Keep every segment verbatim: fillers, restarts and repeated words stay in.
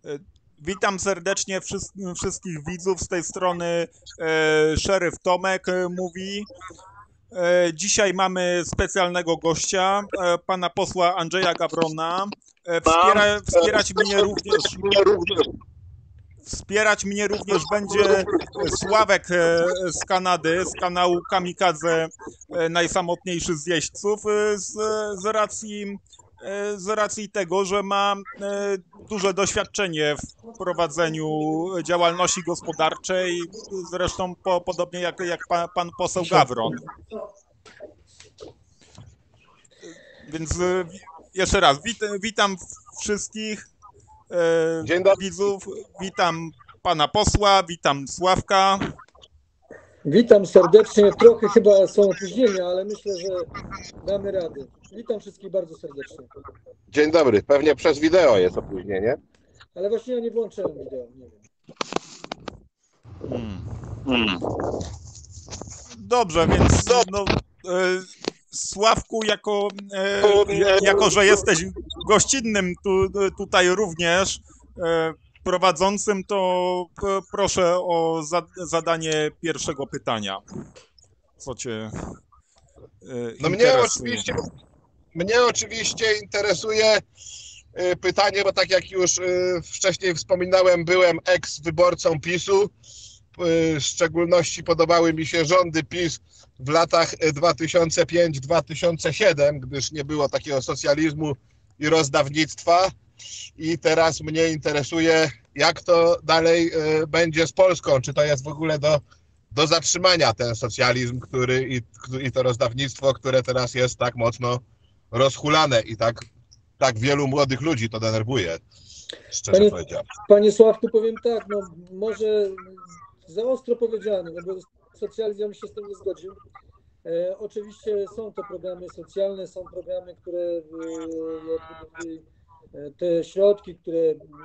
Witam serdecznie wszystkich widzów. Z tej strony e, szeryf Tomek e, mówi. E, dzisiaj mamy specjalnego gościa, e, pana posła Andrzeja Gawrona. E, wspiera, wspierać mnie również Wspierać mnie również będzie Sławek z Kanady, z kanału Kamikadze Najsamotniejszy z Jeźdźców, z, z, racji, z racji tego, że ma duże doświadczenie w prowadzeniu działalności gospodarczej, zresztą po, podobnie jak, jak pan, pan poseł Gawron. Więc jeszcze raz wit, witam wszystkich. Dzień dobry. Widzów, witam pana posła, witam Sławka. Witam serdecznie, trochę chyba są opóźnienia, ale myślę, że damy radę. Witam wszystkich bardzo serdecznie. Dzień dobry, pewnie przez wideo jest opóźnienie. Ale właśnie ja nie włączyłem wideo, nie wiem. Hmm. Hmm. Dobrze, więc no, e, Sławku, jako, e, jako że jesteś gościnnym tu, tutaj również e, prowadzącym, to proszę o za, zadanie pierwszego pytania. Co cię e, no interesuje? Mnie oczywiście, mnie oczywiście interesuje e, pytanie, bo tak jak już e, wcześniej wspominałem, byłem eks-wyborcą PiSu. W szczególności podobały mi się rządy PiS w latach dwa tysiące piąty do dwa tysiące siódmego, gdyż nie było takiego socjalizmu i rozdawnictwa. I teraz mnie interesuje, jak to dalej będzie z Polską. Czy to jest w ogóle do, do zatrzymania ten socjalizm, który i, i to rozdawnictwo, które teraz jest tak mocno rozhulane i tak, tak wielu młodych ludzi to denerwuje, szczerze Panie, powiedziawszy. Panie Sławku, powiem tak, no może za ostro powiedziane, no bo socjalizm, ja bym się z tym nie zgodził. E, oczywiście są to programy socjalne, są programy, które e, te środki, które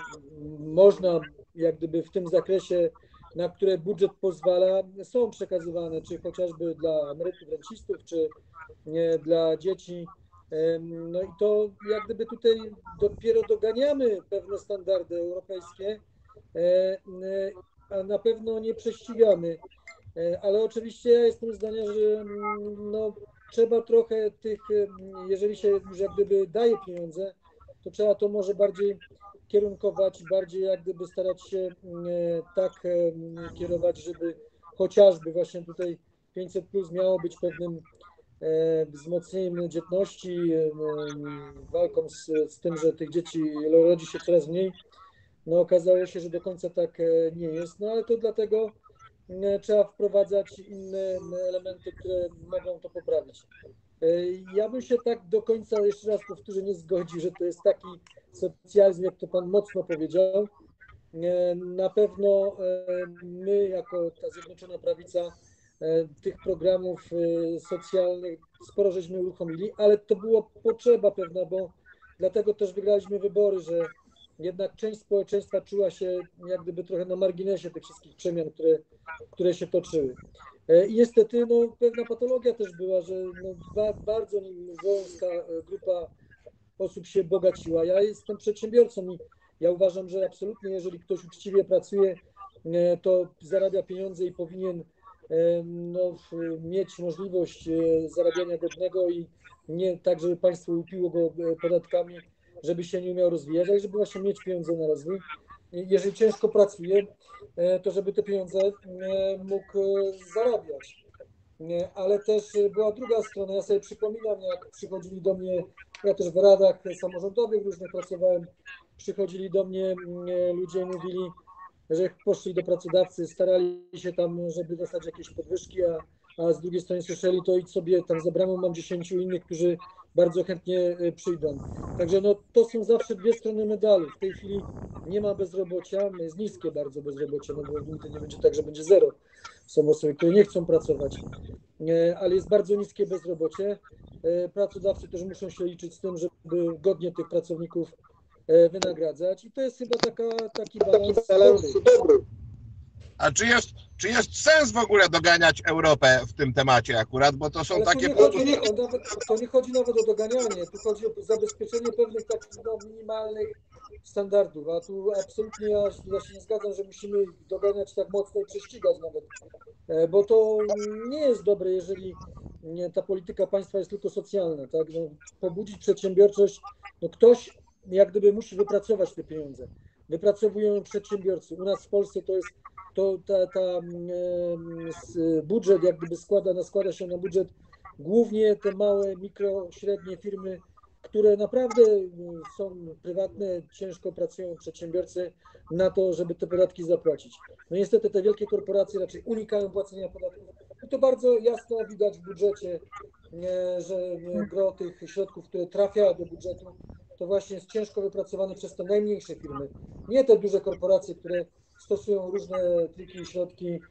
można jak gdyby w tym zakresie, na które budżet pozwala, są przekazywane, czy chociażby dla emerytów, rencistów, czy nie, dla dzieci. E, no i to jak gdyby tutaj dopiero doganiamy pewne standardy europejskie, e, a na pewno nie prześcigamy, ale oczywiście ja jestem zdania, że no, trzeba trochę tych, jeżeli się już jak gdyby daje pieniądze, to trzeba to może bardziej kierunkować, bardziej jak gdyby starać się tak kierować, żeby chociażby właśnie tutaj pięćset plus miało być pewnym wzmocnieniem dzietności, walką z, z tym, że tych dzieci rodzi się coraz mniej. No okazało się, że do końca tak nie jest, no ale to dlatego trzeba wprowadzać inne elementy, które mogą to poprawić. Ja bym się tak do końca, jeszcze raz powtórzę, nie zgodził, że to jest taki socjalizm, jak to pan mocno powiedział. Na pewno my, jako ta Zjednoczona Prawica, tych programów socjalnych sporo żeśmy uruchomili, ale to była potrzeba pewna, bo dlatego też wygraliśmy wybory, że jednak część społeczeństwa czuła się jak gdyby trochę na marginesie tych wszystkich przemian, które, które się toczyły. I niestety no, pewna patologia też była, że no, ba, bardzo wąska grupa osób się bogaciła. Ja jestem przedsiębiorcą i ja uważam, że absolutnie jeżeli ktoś uczciwie pracuje, to zarabia pieniądze i powinien no, mieć możliwość zarabiania godnego i nie tak, żeby państwo upiło go podatkami, żeby się nie umiał rozwijać, ale żeby właśnie mieć pieniądze na rozwój. Jeżeli ciężko pracuje, to żeby te pieniądze mógł zarabiać. Ale też była druga strona. Ja sobie przypominam, jak przychodzili do mnie, ja też w radach samorządowych różnych pracowałem, przychodzili do mnie ludzie i mówili, że poszli do pracodawcy, starali się tam, żeby dostać jakieś podwyżki, a, a z drugiej strony słyszeli, to idź sobie tam za bramą, mam dziesięciu innych, którzy bardzo chętnie przyjdą. Także no, to są zawsze dwie strony medalu. W tej chwili nie ma bezrobocia, jest niskie bardzo bezrobocie, no bo nigdy nie będzie tak, że będzie zero. Są osoby, które nie chcą pracować, ale jest bardzo niskie bezrobocie. Pracodawcy też muszą się liczyć z tym, żeby godnie tych pracowników wynagradzać i to jest chyba taka, taki balans dobry. A czy jest, czy jest sens w ogóle doganiać Europę w tym temacie akurat, bo to są Ale takie... tu nie chodzi, o nawet, to nie chodzi nawet o doganianie, tu chodzi o zabezpieczenie pewnych takich no, minimalnych standardów, a tu absolutnie ja, ja się nie zgadzam, że musimy doganiać tak mocno i prześcigać nawet, e, bo to nie jest dobre, jeżeli nie, ta polityka państwa jest tylko socjalna, tak? No, pobudzić przedsiębiorczość, no ktoś jak gdyby musi wypracować te pieniądze. Wypracowują przedsiębiorcy. U nas w Polsce to jest to ta, ta e, budżet jak gdyby składa, składa się na budżet głównie te małe, mikro, średnie firmy, które naprawdę są prywatne, ciężko pracują przedsiębiorcy na to, żeby te podatki zapłacić. No niestety te wielkie korporacje raczej unikają płacenia podatków. I to bardzo jasno widać w budżecie, że gro tych środków, które trafia do budżetu, to właśnie jest ciężko wypracowane przez te najmniejsze firmy. Nie te duże korporacje, które stosują różne triki i środki,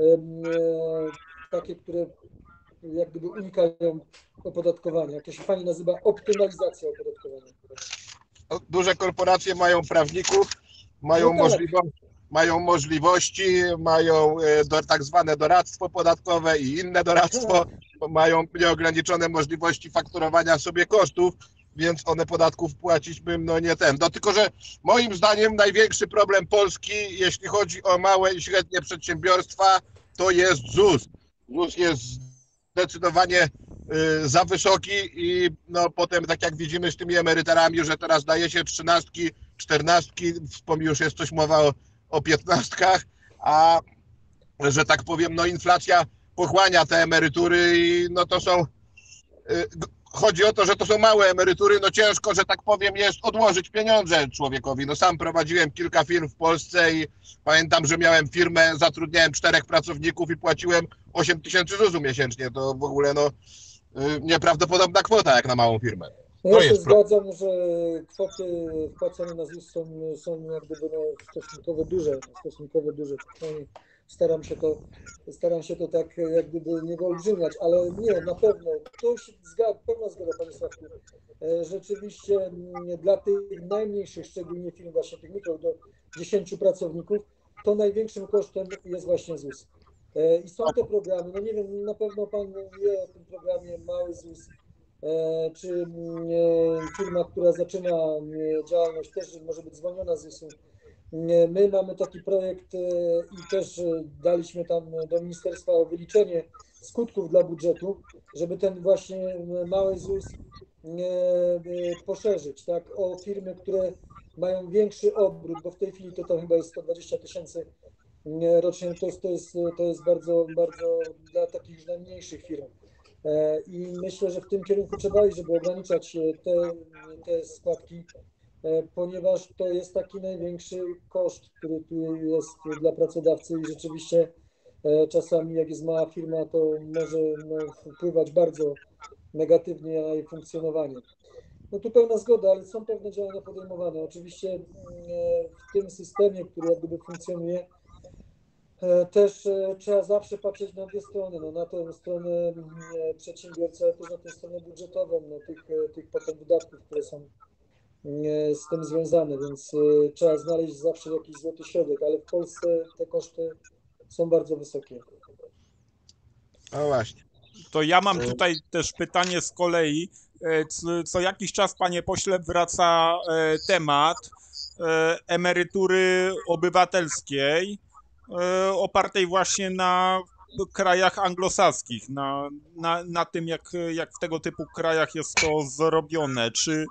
takie, które jak gdyby unikają opodatkowania. Jak to się pani nazywa optymalizacja opodatkowania. Duże korporacje mają prawników, mają, No tak. możliwości, mają możliwości, mają do, tak zwane doradztwo podatkowe i inne doradztwo, mają nieograniczone możliwości fakturowania sobie kosztów, więc one podatków płacić bym no nie ten. No tylko, że moim zdaniem największy problem Polski, jeśli chodzi o małe i średnie przedsiębiorstwa, to jest ZUS. ZUS jest zdecydowanie y, za wysoki i no potem tak jak widzimy z tymi emeryturami, że teraz daje się trzynastki, czternastki, już jest coś mowa o, o piętnastkach, a że tak powiem, no inflacja pochłania te emerytury i no to są... Y, Chodzi o to, że to są małe emerytury, no ciężko, że tak powiem, jest odłożyć pieniądze człowiekowi. No sam prowadziłem kilka firm w Polsce i pamiętam, że miałem firmę, zatrudniałem czterech pracowników i płaciłem osiem tysięcy zusu miesięcznie. To w ogóle no nieprawdopodobna kwota jak na małą firmę. No To ja się jest zgadzam, że kwoty wpłacone na ZUS są, są jak gdyby no stosunkowo duże, stosunkowo duże. No staram się to, staram się to tak jak gdyby nie wyolbrzymiać, ale nie, na pewno, to się zgadza, pełna zgoda Panie Sławku. Rzeczywiście dla tych najmniejszych, szczególnie firm właśnie tych mikro do dziesięciu pracowników, to największym kosztem jest właśnie ZUS. I są te programy, no nie wiem, na pewno Pan wie o tym programie Mały ZUS, czy firma, która zaczyna działalność, też może być zwolniona z ZUS-u. My mamy taki projekt i też daliśmy tam do ministerstwa o wyliczenie skutków dla budżetu, żeby ten właśnie mały ZUS poszerzyć, tak, o firmy, które mają większy obrót, bo w tej chwili to tam chyba jest sto dwadzieścia tysięcy rocznie, to jest, to jest, to jest bardzo, bardzo dla takich już najmniejszych firm. I myślę, że w tym kierunku trzeba iść, żeby ograniczać te, te składki, ponieważ to jest taki największy koszt, który tu jest dla pracodawcy i rzeczywiście czasami jak jest mała firma, to może no, wpływać bardzo negatywnie na jej funkcjonowanie. No tu pełna zgoda, ale są pewne działania podejmowane. Oczywiście w tym systemie, który jak gdyby funkcjonuje, też trzeba zawsze patrzeć na dwie strony, no, na tę stronę przedsiębiorcy, ale też na tę stronę budżetową, no, tych, tych potem wydatków, które są z tym związane, więc trzeba znaleźć zawsze jakiś złoty środek, ale w Polsce te koszty są bardzo wysokie. No właśnie. To ja mam tutaj też pytanie z kolei. Co jakiś czas, panie pośle, wraca temat emerytury obywatelskiej opartej właśnie na krajach anglosaskich, na, na, na tym, jak, jak w tego typu krajach jest to zrobione. Czy,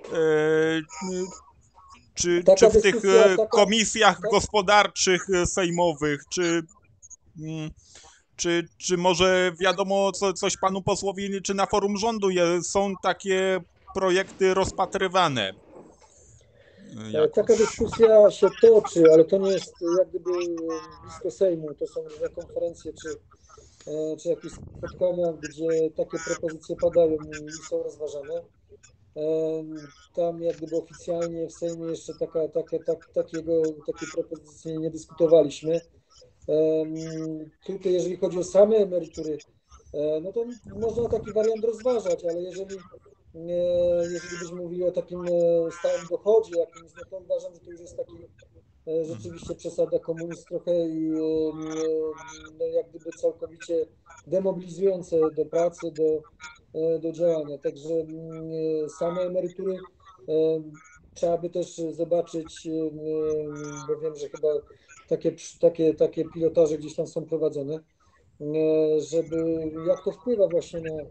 czy, czy w tych komisjach gospodarczych sejmowych, czy... Czy, czy może wiadomo co, coś panu posłowi, czy na forum rządu je, są takie projekty rozpatrywane? Jakoś. Taka dyskusja się toczy, ale to nie jest jak gdyby blisko Sejmu. To są różne konferencje czy, czy jakieś spotkania, gdzie takie propozycje padają i są rozważane. Tam jak gdyby oficjalnie w Sejmie jeszcze taka, taka, tak, takiego, takiej propozycji nie dyskutowaliśmy. Tutaj jeżeli chodzi o same emerytury, no to można taki wariant rozważać, ale jeżeli, jeżeli byśmy mówili o takim stałym dochodzie jakimś, no to uważam, że to już jest taki rzeczywiście przesada komunizm trochę i no, jak gdyby całkowicie demobilizujące do pracy, do, do działania. Także same emerytury trzeba by też zobaczyć, bo wiem, że chyba takie, takie, takie pilotaże gdzieś tam są prowadzone, żeby jak to wpływa właśnie na,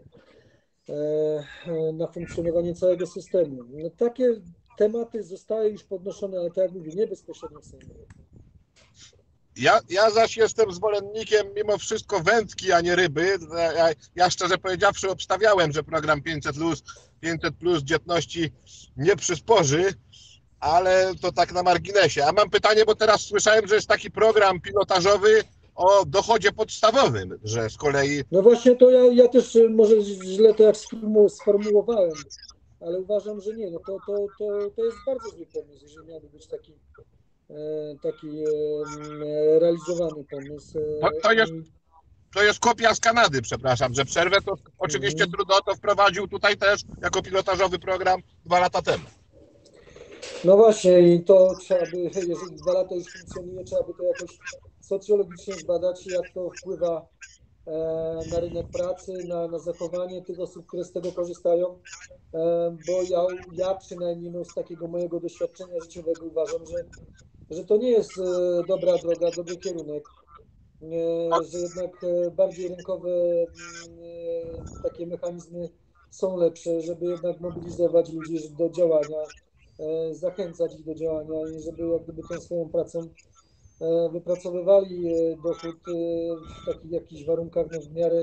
na funkcjonowanie całego systemu. No, takie tematy zostały już podnoszone, ale tak jak mówię, nie bezpośrednio w Sejmie. Ja, ja zaś jestem zwolennikiem mimo wszystko wędki, a nie ryby. Ja, ja szczerze powiedziawszy obstawiałem, że program pięćset plus, pięćset plus dzietności nie przysporzy, ale to tak na marginesie. A mam pytanie, bo teraz słyszałem, że jest taki program pilotażowy o dochodzie podstawowym, że z kolei... No właśnie to ja, ja też może źle to jak sformułowałem, ale uważam, że nie. No to, to, to, to jest bardzo zły pomysł, jeżeli miałby być taki, taki realizowany pomysł. To, to, jest, to jest kopia z Kanady, przepraszam, że przerwę, to oczywiście Mhm. Trudeau to wprowadził tutaj też jako pilotażowy program dwa lata temu. No właśnie i to trzeba by, jeżeli dwa lata już funkcjonuje, trzeba by to jakoś socjologicznie zbadać, jak to wpływa na rynek pracy, na, na zachowanie tych osób, które z tego korzystają, bo ja, ja przynajmniej no, z takiego mojego doświadczenia życiowego uważam, że, że to nie jest dobra droga, dobry kierunek, że jednak bardziej rynkowe takie mechanizmy są lepsze, żeby jednak mobilizować ludzi do działania, zachęcać ich do działania i żeby jak gdyby tą swoją pracą wypracowywali dochód w takich jakichś warunkach no, w miarę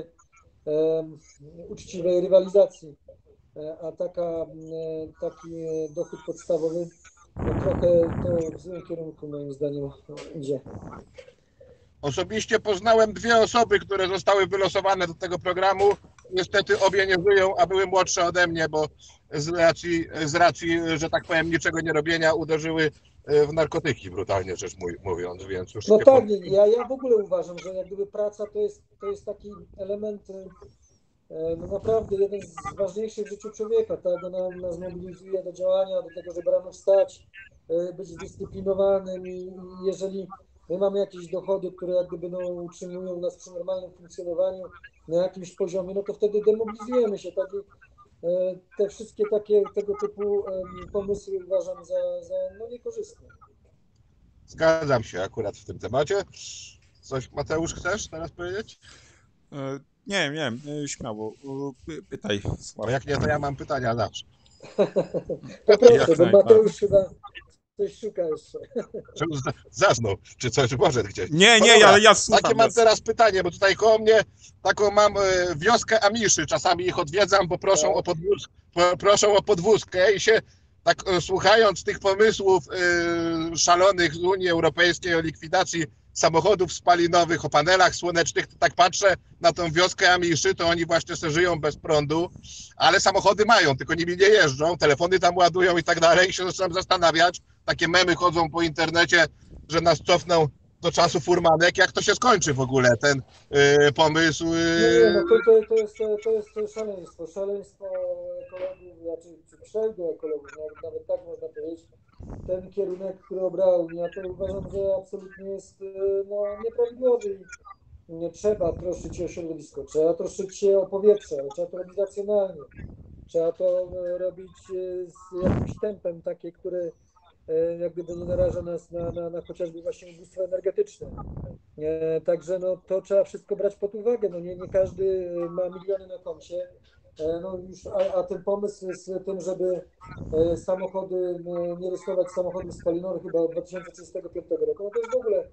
uczciwej rywalizacji. A taka, taki dochód podstawowy no, trochę to w złym kierunku moim zdaniem idzie. Osobiście poznałem dwie osoby, które zostały wylosowane do tego programu. Niestety obie nie żyją, a były młodsze ode mnie, bo z racji, z racji, że tak powiem, niczego nie robienia uderzyły w narkotyki, brutalnie rzecz mówiąc, więc już... No nie tak, po... ja, ja w ogóle uważam, że jak gdyby praca to jest, to jest taki element no naprawdę jeden z ważniejszych w życiu człowieka, tak? Ona nas mobilizuje do działania, do tego, żeby rano wstać, być zdyscyplinowanym i jeżeli my mamy jakieś dochody, które jak gdyby no, utrzymują nas przy normalnym funkcjonowaniu na jakimś poziomie, no to wtedy demobilizujemy się, tak? I te wszystkie takie tego typu pomysły uważam za, za no, niekorzystne. Zgadzam się akurat w tym temacie. Coś, Mateusz, chcesz teraz powiedzieć? Nie, nie, śmiało. Pytaj, No Sławek. jak nie, to ja mam pytania zawsze. To proszę, Jak bo najbardziej. Mateusz chyba coś szuka jeszcze. Zasnął, czy coś może chcieć. Nie, No nie, dobra, ale ja słucham. Takie mam ja- teraz pytanie, bo tutaj koło mnie taką mam e, wioskę Amiszy, czasami ich odwiedzam, bo proszą, Tak. o, podwóz, po, proszą o podwózkę i się tak e, słuchając tych pomysłów e, szalonych z Unii Europejskiej o likwidacji samochodów spalinowych, o panelach słonecznych, to tak patrzę na tą wioskę Amiszy, to oni właśnie se żyją bez prądu, ale samochody mają, tylko nimi nie jeżdżą, telefony tam ładują i tak dalej i się zaczynam zastanawiać, takie memy chodzą po internecie, że nas cofną do czasu furmanek, jak to się skończy w ogóle, ten y, pomysł. Y... Nie, nie, no to, to, to, jest, to jest szaleństwo, szaleństwo ekologów, znaczy czy pseudoekologów, nawet, nawet tak można powiedzieć. Ten kierunek, który obrała Unia, to uważam, że absolutnie jest no, nieprawidłowy. Nie trzeba troszczyć się o środowisko, trzeba troszczyć się o powietrze, ale trzeba to robić racjonalnie. Trzeba to robić z jakimś tempem takie, które jak gdyby nie naraża nas na, na, na chociażby właśnie ubóstwo energetyczne. E, także no, to trzeba wszystko brać pod uwagę. No, nie, nie każdy ma miliony na koncie. E, no, już, a, a ten pomysł z tym, żeby e, samochody, nie rejestrować samochodów spalinowych chyba od dwa tysiące trzydziestego piątego roku, no to jest w ogóle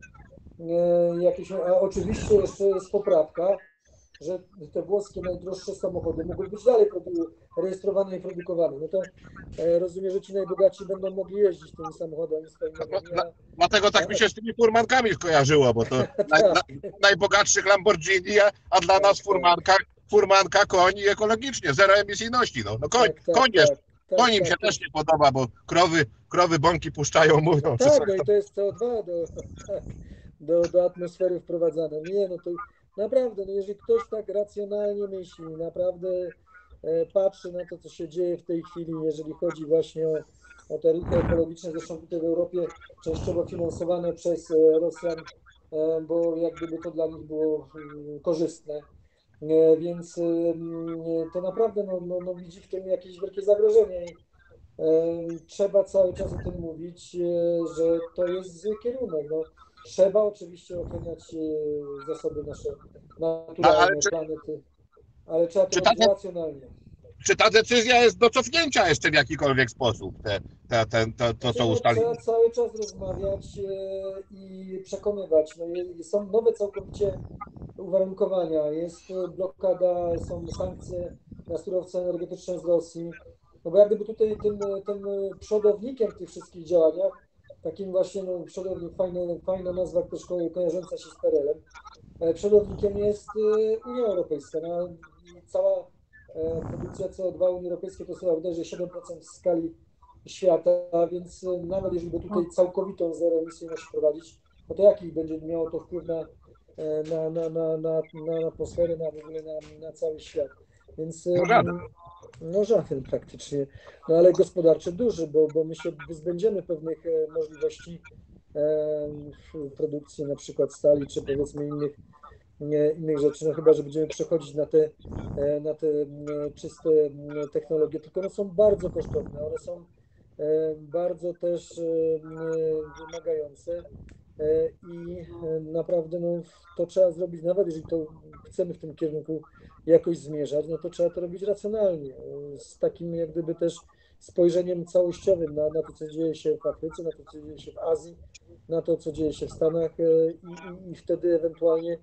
e, jakieś... A oczywiście jeszcze jest poprawka, że te włoskie najdroższe samochody mogą być dalej rejestrowane i produkowane. No to e, rozumiem, że ci najbogatsi będą mogli jeździć tymi samochodami spalinowymi. No, dlatego tak mi się z tymi furmankami skojarzyło, bo to naj, na, najbogatszych Lamborghini, a, a dla nas furmanka, furmanka koń ekologicznie, zero emisyjności. No, no koń, Tak, tak, koń, jest, tak, tak, koń im tak, się tak. też nie podoba, bo krowy, krowy bąki puszczają, mówią. czy Tak, coś no i tam. to jest C O dwa do, tak, do, do atmosfery wprowadzane. Nie, no to naprawdę, no jeżeli ktoś tak racjonalnie myśli, naprawdę e, patrzy na to, co się dzieje w tej chwili, jeżeli chodzi właśnie o, o te ruchy ekologiczne, zresztą tutaj w Europie częściowo finansowane przez Rosjan, bo jak gdyby to dla nich było korzystne. Więc to naprawdę no, no, no widzi w tym jakieś wielkie zagrożenie. Trzeba cały czas o tym mówić, że to jest zły kierunek. No, trzeba oczywiście ochraniać zasoby nasze naturalne, ale czy, planety, ale trzeba to czy, ta, robić racjonalnie. czy ta decyzja jest do cofnięcia jeszcze w jakikolwiek sposób, te, te, te, to, to co Znaczy, no, ustalili? trzeba cały czas rozmawiać i przekonywać. No, są nowe całkowicie uwarunkowania. Jest blokada, są sankcje na surowce energetyczne z Rosji. No bo jak gdyby tutaj tym, tym przodownikiem w tych wszystkich działaniach, takim właśnie no, przodownik, fajny, fajna nazwa też ko- kojarząca się z P R L-em, przodownikiem jest Unia Europejska. No, cała produkcja C O dwa Unii Europejskiej to chyba uderzy siedem procent w skali świata, więc nawet jeżeli by tutaj całkowitą zeroemisyjność wprowadzić, no to jaki będzie miało to wpływ na, na, na, na, na, na atmosferę, na w ogóle na, na cały świat. Więc No żaden. no żaden praktycznie, no ale gospodarczy duży, bo, bo my się wyzbędziemy pewnych możliwości produkcji na przykład stali, czy powiedzmy innych, innych rzeczy, no chyba, że będziemy przechodzić na te, na te czyste technologie, tylko one są bardzo kosztowne, one są bardzo też wymagające i naprawdę no, to trzeba zrobić, nawet jeżeli to chcemy w tym kierunku jakoś zmierzać, no to trzeba to robić racjonalnie, z takim jak gdyby też spojrzeniem całościowym na, na to, co dzieje się w Afryce, na to, co dzieje się w Azji, na to, co dzieje się w Stanach i, i, i wtedy ewentualnie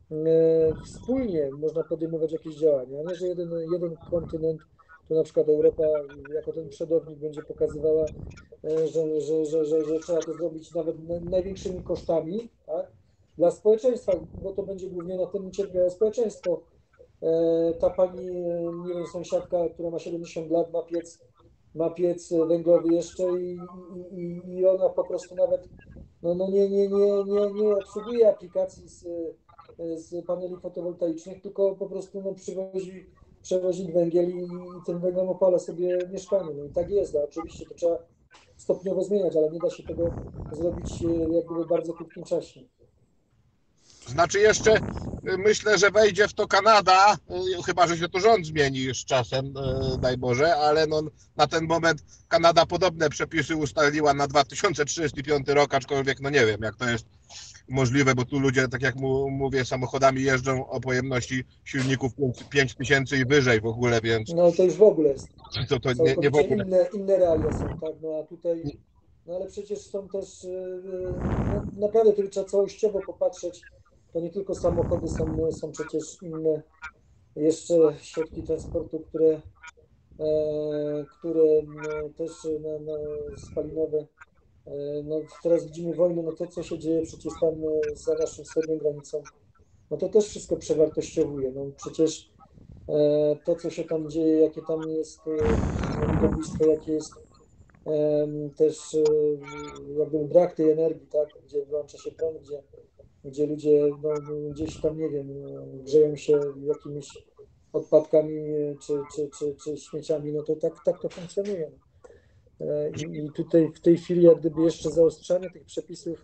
wspólnie można podejmować jakieś działania, a nie, że jeden, jeden kontynent, tu na przykład Europa jako ten przodownik będzie pokazywała, że, że, że, że, że trzeba to zrobić nawet największymi kosztami, tak? Dla społeczeństwa, bo to będzie głównie na tym cierpiało społeczeństwo. Ta pani, nie wiem, sąsiadka, która ma siedemdziesiąt lat, ma piec, ma piec węglowy jeszcze i, i, i ona po prostu nawet no, no nie, nie, nie, nie, nie obsługuje aplikacji z, z paneli fotowoltaicznych, tylko po prostu no, przywozi, przewozi węgiel i, i tym węglem opala sobie mieszkanie. No i tak jest, no, oczywiście to trzeba stopniowo zmieniać, ale nie da się tego zrobić jak gdyby w bardzo krótkim czasie. Znaczy jeszcze myślę, że wejdzie w to Kanada, chyba że się to rząd zmieni z czasem, daj Boże, ale no, na ten moment Kanada podobne przepisy ustaliła na dwa tysiące trzydziesty piąty rok, aczkolwiek no nie wiem jak to jest możliwe, bo tu ludzie, tak jak mu, mówię, samochodami jeżdżą o pojemności silników pięć tysięcy i wyżej w ogóle, więc... No to już w ogóle jest. To, to nie, Całkowicie nie w ogóle. inne, inne realia są, tak, no a tutaj, no ale przecież są też, no, naprawdę to trzeba całościowo popatrzeć, to nie tylko samochody, są, są przecież inne jeszcze środki transportu, które, e, które no, też na, na spalinowe, e, no teraz widzimy wojnę, no to co się dzieje przecież tam za naszą wschodnią granicą, no to też wszystko przewartościowuje, no przecież to, co się tam dzieje, jakie tam jest ludobójstwo, jakie jest też jakby brak tej energii, tak, gdzie włącza się prąd, gdzie, gdzie ludzie no, gdzieś tam, nie wiem, grzeją się jakimiś odpadkami czy, czy, czy, czy śmieciami, no to tak, tak to funkcjonuje. I, I tutaj w tej chwili jak gdyby jeszcze zaostrzanie tych przepisów,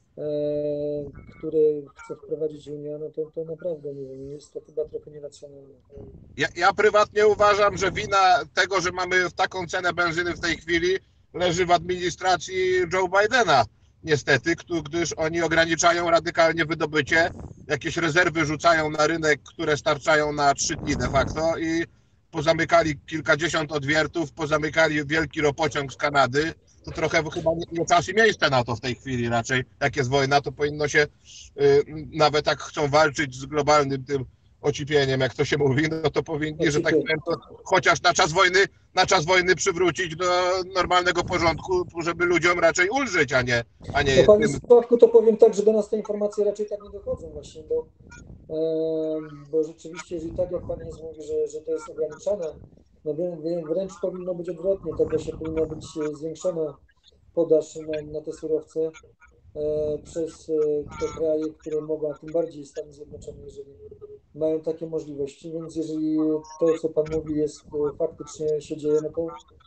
które chce wprowadzić Unia, no to, to naprawdę nie wiem, jest to chyba trochę nieracjonalne. Ja, ja prywatnie uważam, że wina tego, że mamy taką cenę benzyny w tej chwili, leży w administracji Joe Bidena, niestety, gdyż oni ograniczają radykalnie wydobycie, jakieś rezerwy rzucają na rynek, które starczają na trzy dni de facto i pozamykali kilkadziesiąt odwiertów, pozamykali wielki ropociąg z Kanady. To trochę chyba nie, nie czas i miejsce na to w tej chwili raczej. Jak jest wojna, to powinno się, yy, nawet jak chcą walczyć z globalnym tym ocipieniem, jak to się mówi, no to powinni, że tak powiem, to chociaż na czas wojny, na czas wojny przywrócić do normalnego porządku, żeby ludziom raczej ulżyć, a nie... A nie no panie tym... Sławku, to powiem tak, że do nas te informacje raczej tak nie dochodzą właśnie, bo, e, bo rzeczywiście, jeżeli tak jak pan jest mówi, że, że to jest ograniczane, no wręcz powinno być odwrotnie, to właśnie powinna być zwiększona podaż na, na te surowce e, przez te kraje, które mogą, a tym bardziej Stany Zjednoczone, jeżeli mają takie możliwości, więc jeżeli to, co pan mówi, jest faktycznie się dzieje, no to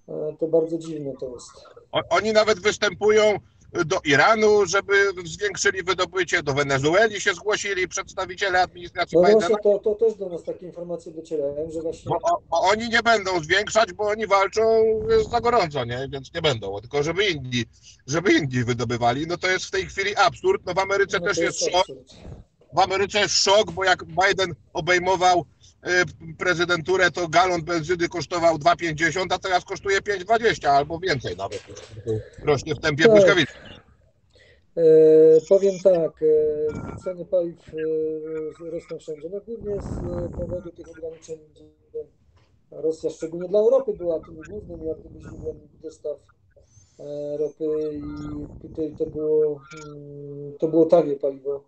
To bardzo dziwne to jest. O, oni nawet występują do Iranu, żeby zwiększyli wydobycie, do Wenezueli się zgłosili przedstawiciele administracji No Bidena. właśnie, to, to też do nas takie informacje docierają, że właśnie... Bo, bo oni nie będą zwiększać, bo oni walczą za gorąco, nie? Więc nie będą, tylko żeby inni, żeby inni wydobywali. No to jest w tej chwili absurd. No w Ameryce No też to jest jest szok. absurd. W Ameryce jest szok, bo jak Biden obejmował y, prezydenturę, to galon benzyny kosztował dwa pięćdziesiąt, a teraz kosztuje pięć dwadzieścia albo więcej nawet. Rośnie w tempie Tak. błyskawicznym. E, powiem tak, e, ceny paliw e, rosną wszędzie, no głównie z e, powodu tych ograniczeń, gdzie Rosja szczególnie dla Europy była tym głównym jak gdyby źródłem dostaw e, ropy i tutaj to było, mm, to było tanie paliwo.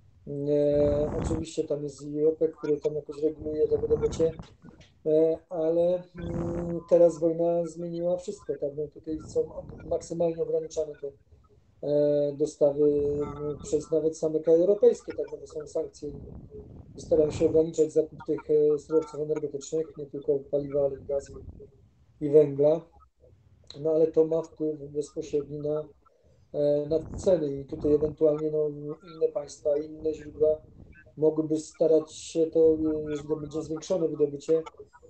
E, oczywiście tam jest i OPEC, który tam jakoś reguluje to wydobycie, e, ale mm, teraz wojna zmieniła wszystko, tak? No tutaj są maksymalnie ograniczane te e, dostawy no, przez nawet same kraje europejskie, tak? No bo są sankcje i starają się ograniczać zakup tych e, surowców energetycznych, nie tylko paliwa, ale i gazu i węgla, no ale to ma wpływ bezpośredni na na ceny i tutaj ewentualnie no, inne państwa, inne źródła mogłyby starać się to, jeżeli będzie zwiększone wydobycie,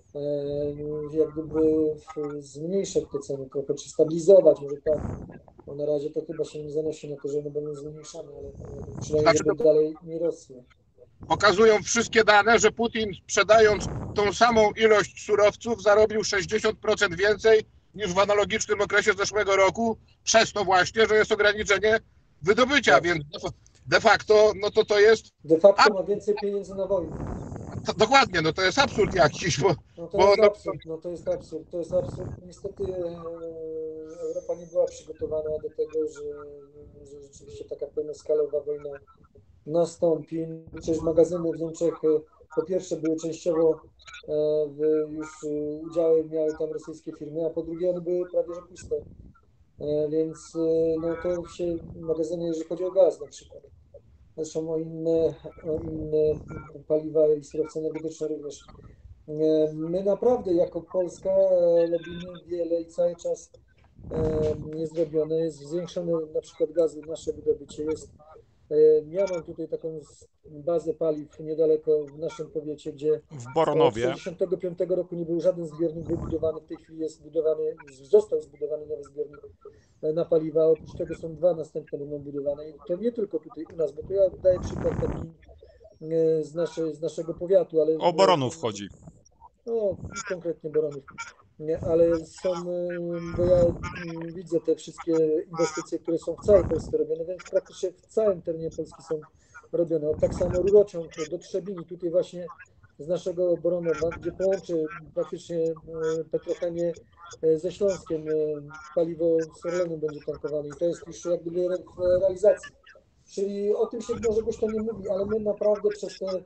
jak gdyby zmniejszać te ceny trochę, czy stabilizować, może tak. Bo na razie to chyba się nie zanosi na to, że one będą zmniejszane, ale przynajmniej Znaczy, żeby dalej nie rosły. Pokazują wszystkie dane, że Putin sprzedając tą samą ilość surowców zarobił sześćdziesiąt procent więcej niż w analogicznym okresie zeszłego roku, przez to właśnie, że jest ograniczenie wydobycia, Tak. więc de facto no to to jest... De facto ma więcej pieniędzy na wojnę. To, dokładnie, no to jest absurd jakiś, bo... No to bo jest no, absurd, no to jest absurd, to jest absurd. Niestety e, Europa nie była przygotowana do tego, że, że rzeczywiście taka pełnoskalowa wojna nastąpi. Przecież magazyny w Niemczech e, po pierwsze były częściowo e, w, już e, udziały miały tam rosyjskie firmy, a po drugie one były prawie że puste. E, więc e, no to się magazyny, jeżeli chodzi o gaz na przykład. Zresztą o inne, o inne paliwa i surowce energetyczne również. My naprawdę jako Polska robimy wiele i cały czas jest zrobione, jest zwiększone na przykład gazu, nasze wydobycie jest. Ja mam tutaj taką bazę paliw niedaleko w naszym powiecie, gdzie W od Boronowie. tysiąc dziewięćset sześćdziesiątego piątego roku nie był żaden zbiornik wybudowany, w tej chwili jest budowany, został zbudowany nowy zbiornik na paliwa, oprócz tego są dwa następne będą budowane i to nie tylko tutaj u nas, bo tu ja daję przykład taki z, nasze, z naszego powiatu, ale... O Boronów chodzi. No, konkretnie Boronów. Nie, ale są, bo ja widzę te wszystkie inwestycje, które są w całej Polsce robione, więc praktycznie w całym terenie Polski są robione. Tak samo rurociąg do Trzebini, tutaj właśnie z naszego Boronowa, gdzie połączy praktycznie petrochemię ze Śląskiem, paliwo z Orlenu będzie tankowane i to jest już jak gdyby w realizacji. Czyli o tym się może głośno nie mówi, ale my naprawdę przez te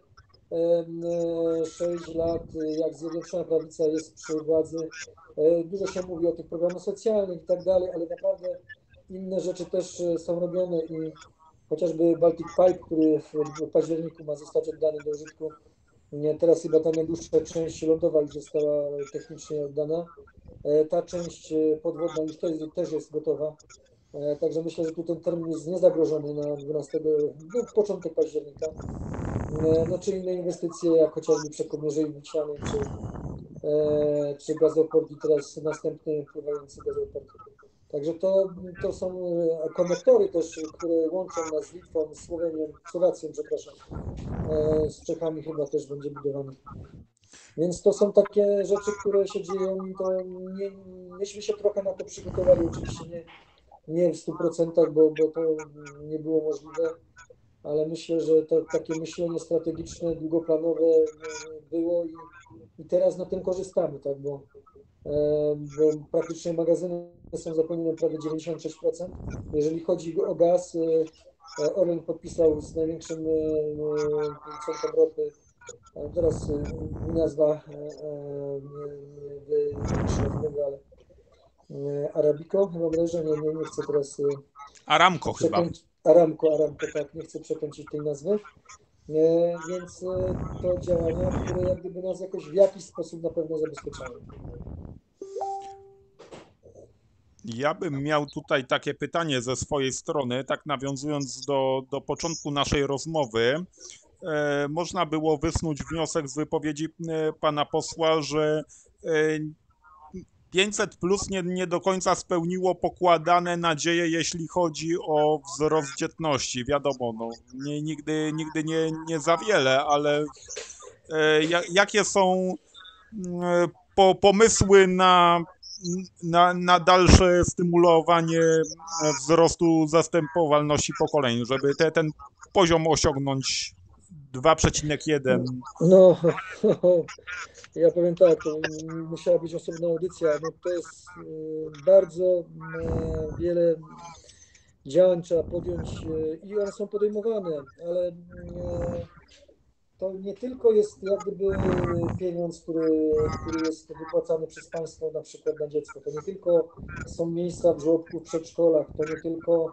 sześć lat, jak Zjednoczona Prawica jest przy władzy, dużo się mówi o tych programach socjalnych i tak dalej, ale naprawdę inne rzeczy też są robione i chociażby Baltic Pipe, który w październiku ma zostać oddany do użytku, teraz chyba ta najdłuższa część lądowa już została technicznie oddana. Ta część podwodna już też jest gotowa. Także myślę, że tu ten termin jest niezagrożony na dwunastego, no, początek października. No, czy inne inwestycje, jak chociażby przekop Mierzei Wiślanej, czy, e, czy gazoport i teraz następny pływający gazoport. Także to, to są konektory też, które łączą nas z Litwą, z Słowenią, Słowacją, przepraszam, e, z Czechami chyba też będzie budowany. Więc to są takie rzeczy, które się dzieją i to nie, myśmy się trochę na to przygotowali, oczywiście nie, nie w stu procentach, bo, bo to nie było możliwe, ale myślę, że to takie myślenie strategiczne, długoplanowe było i, i teraz na tym korzystamy, tak, bo, bo praktycznie magazyny są zapełnione prawie dziewięćdziesiąt sześć procent. Jeżeli chodzi o gaz, Orlen podpisał z największym producentem ropy, teraz nazwa wyszła, ale Arabico, chyba bodajże, nie, nie, nie chcę teraz... Aramco chyba. Aramco, Aramco, tak, nie chcę przekręcić tej nazwy. E, więc e, to działania, które jak gdyby nas jakoś w jakiś sposób na pewno zabezpieczają. Ja bym miał tutaj takie pytanie ze swojej strony, tak nawiązując do, do początku naszej rozmowy. E, można było wysnuć wniosek z wypowiedzi e, pana posła, że e, pięćset plus nie, nie do końca spełniło pokładane nadzieje, jeśli chodzi o wzrost dzietności. Wiadomo, no, nie, nigdy, nigdy nie, nie za wiele, ale e, ja, jakie są mm, po, pomysły na, na, na dalsze stymulowanie wzrostu zastępowalności pokoleń, żeby te, ten poziom osiągnąć dwa przecinek jeden? No, ja powiem tak, to musiała być osobna audycja. No, to jest y, bardzo y, wiele działań trzeba podjąć y, i one są podejmowane, ale y, to nie tylko jest jak gdyby pieniądz, który, który jest wypłacany przez państwo na przykład na dziecko. To nie tylko są miejsca w żłobku, w przedszkolach, to nie tylko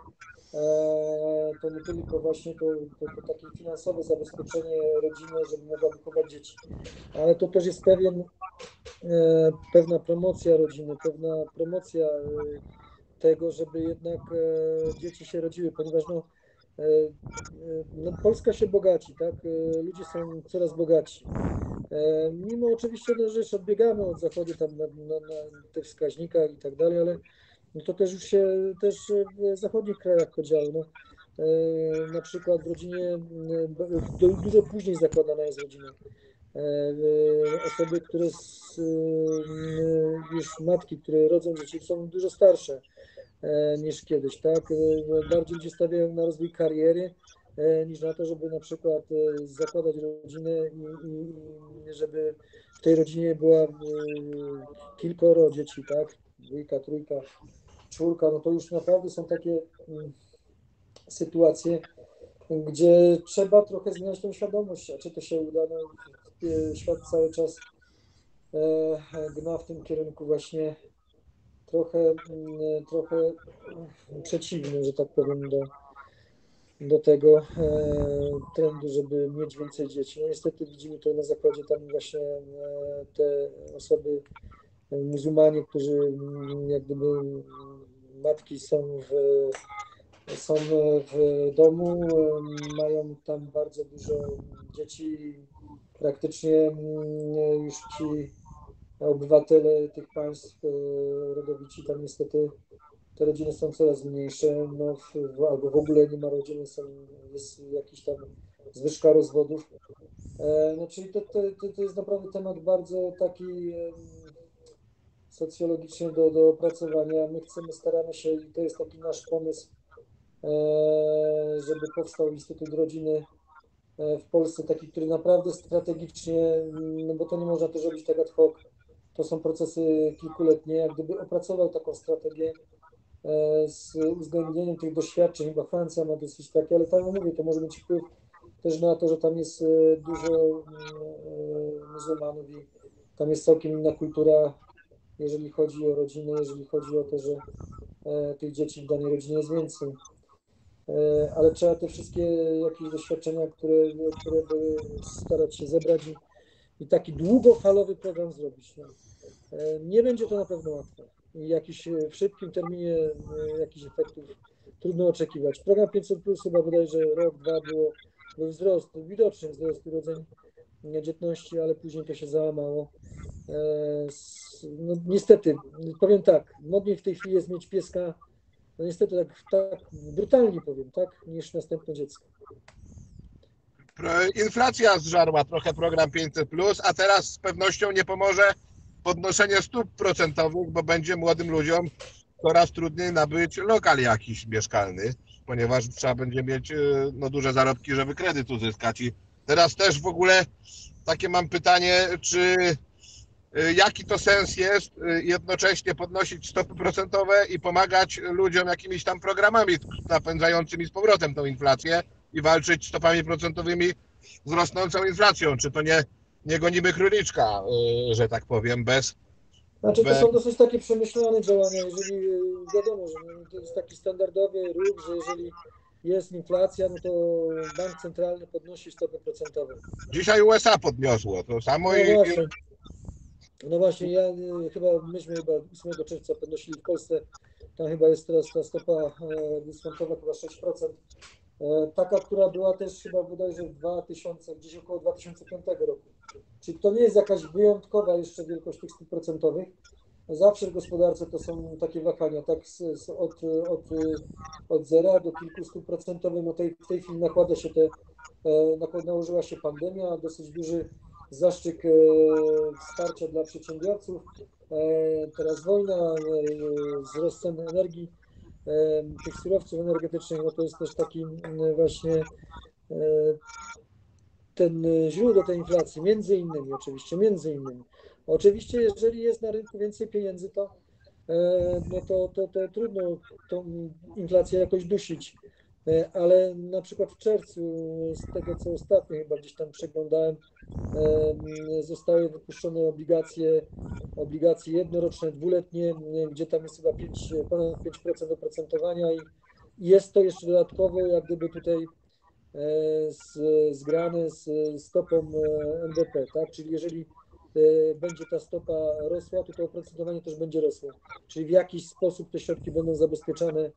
e, to nie tylko właśnie to, to, to takie finansowe zabezpieczenie rodziny, żeby mogła wychować dzieci, ale to też jest pewien, e, pewna promocja rodziny, pewna promocja e, tego, żeby jednak e, dzieci się rodziły, ponieważ no, e, e, no, Polska się bogaci, tak? E, Ludzie są coraz bogatsi. E, Mimo oczywiście, no, że już odbiegamy od zachodu tam na, na, na tych wskaźnikach i tak dalej, ale no to też już się też w zachodnich krajach podziało. No, e, na przykład w rodzinie e, du- dużo później zakładana jest rodzina. E, e, Osoby, które z, e, już matki, które rodzą dzieci, są dużo starsze e, niż kiedyś, tak? E, Bardziej ludzie stawiają na rozwój kariery e, niż na to, żeby na przykład e, zakładać rodzinę i, i, i żeby w tej rodzinie była e, kilkoro dzieci, tak? Dwójka, trójka, czwórka, no to już naprawdę są takie mm, sytuacje, gdzie trzeba trochę zmieniać tą świadomość, a czy to się uda, no, e, świat cały czas e, gna w tym kierunku właśnie trochę, mm, trochę mm, przeciwnym, że tak powiem, do, do tego e, trendu, żeby mieć więcej dzieci. No niestety widzimy to na zachodzie, tam właśnie e, te osoby e, muzułmanie, którzy mm, jak gdyby mm, matki są w, są w domu, e, mają tam bardzo dużo dzieci, praktycznie mm, już ci obywatele tych państw e, rodowici tam niestety te rodziny są coraz mniejsze, no, w, w, albo w ogóle nie ma rodziny, są, jest jakiś tam zwyżka rozwodów. E, no, czyli to, to, to, to jest naprawdę temat bardzo taki e, socjologiczny do, do opracowania. My chcemy, staramy się i to jest taki nasz pomysł, e, żeby powstał Instytut Rodziny e, w Polsce, taki, który naprawdę strategicznie, no bo to nie można też robić tak ad hoc, to są procesy kilkuletnie, jak gdyby opracował taką strategię e, z uwzględnieniem tych doświadczeń. Chyba Francja ma dosyć takie, ale tam mówię, to może mieć wpływ też na to, że tam jest e, dużo e, muzułmanów i tam jest całkiem inna kultura, jeżeli chodzi o rodzinę, jeżeli chodzi o to, że e, tych dzieci w danej rodzinie jest więcej. E, Ale trzeba te wszystkie jakieś doświadczenia, które, które były, starać się zebrać i, i taki długofalowy program zrobić. No. E, Nie będzie to na pewno łatwe. I jakiś e, w szybkim terminie e, jakichś efektów trudno oczekiwać. Program pięćset plus chyba bodajże rok, dwa było, był wzrost, widoczny wzrost urodzeń e, dzietności, ale później to się załamało. E, s- No, niestety, powiem tak, modniej w tej chwili jest mieć pieska, no niestety tak, tak brutalnie powiem, tak, niż następne dziecko. Pro- Inflacja zżarła trochę program pięćset plus, a teraz z pewnością nie pomoże podnoszenie stóp procentowych, bo będzie młodym ludziom coraz trudniej nabyć lokal jakiś mieszkalny, ponieważ trzeba będzie mieć y, no, duże zarobki, żeby kredyt uzyskać. I teraz też w ogóle takie mam pytanie, czy y, jaki to sens jest y, jednocześnie podnosić stopy procentowe i pomagać ludziom jakimiś tam programami napędzającymi z powrotem tą inflację i walczyć stopami procentowymi z rosnącą inflacją? Czy to nie, nie gonimy króliczka, y, że tak powiem, bez, Znaczy to bez... są dosyć takie przemyślane działania, jeżeli y, wiadomo, że no, to jest taki standardowy ruch, że jeżeli jest inflacja, no to bank centralny podnosi stopy procentowe. Dzisiaj U S A podniosło to samo No i, i właśnie, no właśnie, ja y, chyba myśmy chyba ósmego czerwca podnosili w Polsce tam chyba jest teraz ta stopa dyskontowa chyba sześć procent, taka, która była też chyba bodajże w dwa tysiące, gdzieś około dwa tysiące piątego roku. Czyli to nie jest jakaś wyjątkowa jeszcze wielkość tych stóp procentowych. Zawsze w gospodarce to są takie wahania, tak z, z, od, od, od zera do kilku stóp procentowych. No tej, w tej chwili nakłada się te, nakład, nałożyła się pandemia, dosyć duży zastrzyk wsparcia dla przedsiębiorców. Teraz wojna, wzrost cen energii, tych surowców energetycznych, no to jest też taki właśnie ten źródło tej inflacji, między innymi oczywiście, między innymi. Oczywiście, jeżeli jest na rynku więcej pieniędzy, to, no to, to, to trudno tą inflację jakoś dusić, ale na przykład w czerwcu, z tego co ostatnio chyba gdzieś tam przeglądałem, zostały wypuszczone obligacje, obligacje jednoroczne, dwuletnie, gdzie tam jest chyba pięć, ponad pięć procent oprocentowania i jest to jeszcze dodatkowo jak gdyby tutaj z, zgrane z stopą N B P, tak? Czyli jeżeli będzie ta stopa rosła, to to oprocentowanie też będzie rosło. Czyli w jakiś sposób te środki będą zabezpieczane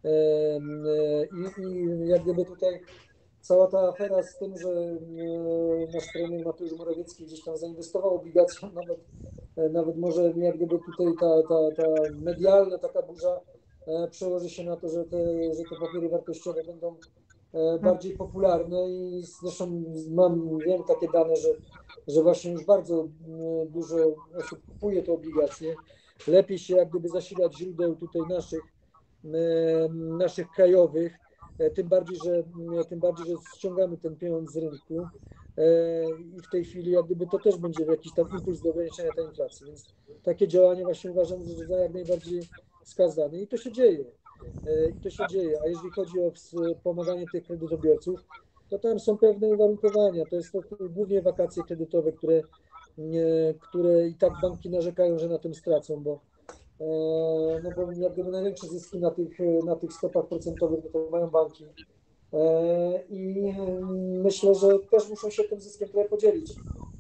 i, i jak gdyby tutaj cała ta afera z tym, że nasz premier Mateusz Morawiecki gdzieś tam zainwestował obligacje, nawet, nawet może jak gdyby tutaj ta, ta, ta medialna taka burza przełoży się na to, że te, że te papiery wartościowe będą bardziej popularne i zresztą mam, wiem takie dane, że, że właśnie już bardzo dużo osób kupuje te obligacje. Lepiej się jak gdyby zasilać źródeł tutaj naszych, naszych krajowych, tym bardziej, że tym bardziej, że ściągamy ten pieniądz z rynku i w tej chwili jak gdyby to też będzie jakiś tam impuls do ograniczenia tej inflacji, więc takie działania właśnie uważam, że za jak najbardziej wskazane i to się dzieje. I to się dzieje, a jeżeli chodzi o wspomaganie tych kredytobiorców, to tam są pewne uwarunkowania. To jest to głównie wakacje kredytowe, które, które i tak banki narzekają, że na tym stracą, bo, no bo jak gdyby największe zyski na tych, na tych stopach procentowych no to mają banki. I myślę, że też muszą się tym zyskiem trochę podzielić.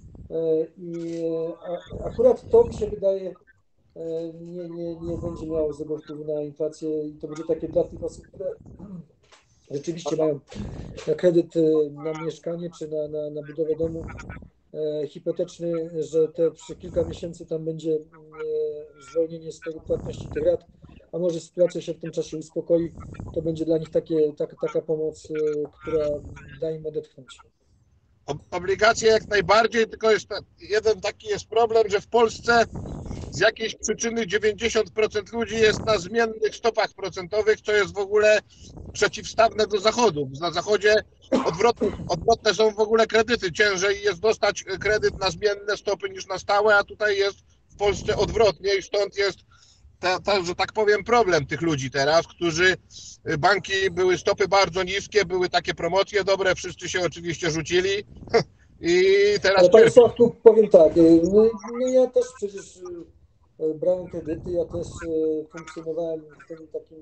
I akurat to mi się wydaje, nie, nie, nie będzie miało złego wpływu na inflację i to będzie takie dla tych osób, które rzeczywiście mają kredyt na mieszkanie czy na, na, na budowę domu hipoteczny, że te przy kilka miesięcy tam będzie zwolnienie z tego płatności tych rat, a może sytuacja się w tym czasie uspokoi, to będzie dla nich takie, tak, taka pomoc, która da im odetchnąć. Obligacje jak najbardziej, tylko jest jeden taki jest problem, że w Polsce z jakiejś przyczyny dziewięćdziesiąt procent ludzi jest na zmiennych stopach procentowych, co jest w ogóle przeciwstawne do Zachodu. Na Zachodzie odwrotne, odwrotne są w ogóle kredyty. Ciężej jest dostać kredyt na zmienne stopy niż na stałe, a tutaj jest w Polsce odwrotnie i stąd jest, ta, ta, że tak powiem, problem tych ludzi teraz, którzy banki, były stopy bardzo niskie, były takie promocje dobre, wszyscy się oczywiście rzucili i teraz... Ale panie Sławku, powiem tak, no, no ja też przecież brałem kredyty, ja też funkcjonowałem w tym takim,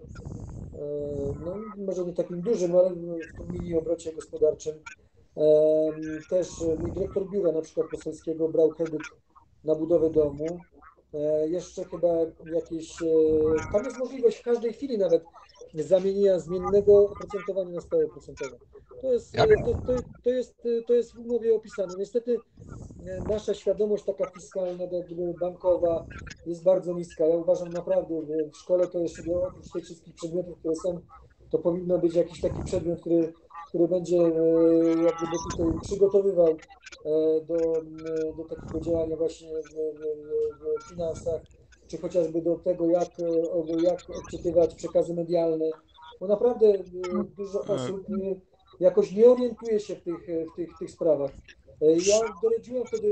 no może nie takim dużym, ale w tym mini obrocie gospodarczym. Też mój dyrektor biura na przykład poselskiego brał kredyt na budowę domu. Jeszcze chyba jakieś, tam jest możliwość w każdej chwili nawet zamienienia zmiennego oprocentowania na stałe oprocentowe. To jest, to, to, to, jest, to jest w umowie opisane. Niestety nasza świadomość taka fiskalna, jakby bankowa jest bardzo niska. Ja uważam naprawdę, że w szkole to jeszcze oprócz tych wszystkich przedmiotów, które są, to powinno być jakiś taki przedmiot, który, który będzie jakby tutaj przygotowywał do, do takiego działania właśnie w, w, w finansach, czy chociażby do tego, jak, jak odczytywać przekazy medialne, bo naprawdę dużo osób jakoś nie orientuje się w tych, w tych, w tych sprawach. Ja doradziłem wtedy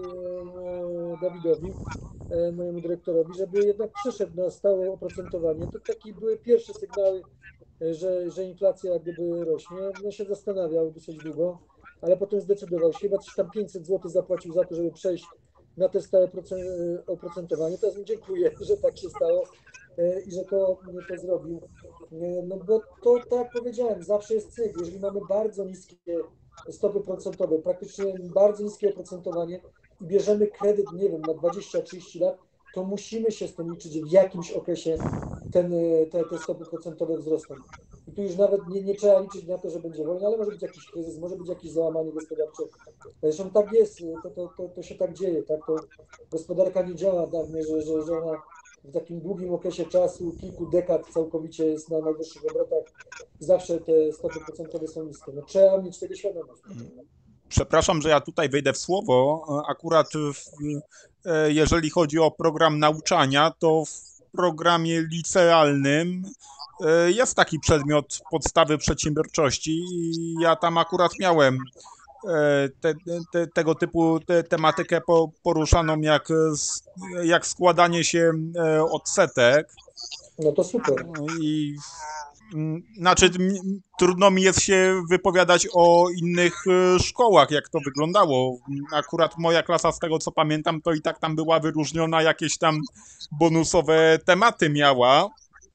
Dawidowi, mojemu dyrektorowi, żeby jednak przeszedł na stałe oprocentowanie. To takie były pierwsze sygnały, że, że inflacja jak gdyby rośnie. No się zastanawiał dosyć długo, ale potem zdecydował się, chyba coś tam pięćset złotych zapłacił za to, żeby przejść na te stałe oprocentowanie. Teraz mu dziękuję, że tak się stało i że to, to zrobił. No bo to, tak jak powiedziałem, zawsze jest cykl. Jeżeli mamy bardzo niskie stopy procentowe, praktycznie bardzo niskie oprocentowanie i bierzemy kredyt, nie wiem, na dwadzieścia trzydzieści lat, to musimy się z tym liczyć, że w jakimś okresie ten, te, te stopy procentowe wzrosną. I tu już nawet nie, nie trzeba liczyć na to, że będzie wojna, ale może być jakiś kryzys, może być jakieś załamanie gospodarcze. Zresztą tak jest, to, to, to, to się tak dzieje, tak? To gospodarka nie działa tak, że, że, że ona w takim długim okresie czasu, kilku dekad całkowicie jest na najwyższych obrotach. Zawsze te stopy procentowe są niskie. No, trzeba mieć tego świadomość. Przepraszam, że ja tutaj wejdę w słowo. Akurat w, jeżeli chodzi o program nauczania, to w programie licealnym jest taki przedmiot podstawy przedsiębiorczości i ja tam akurat miałem te, te, tego typu te, tematykę po, poruszaną jak, jak składanie się odsetek. No to super. I znaczy, trudno mi jest się wypowiadać o innych szkołach, jak to wyglądało. Akurat moja klasa, z tego co pamiętam, to i tak tam była wyróżniona, jakieś tam bonusowe tematy miała,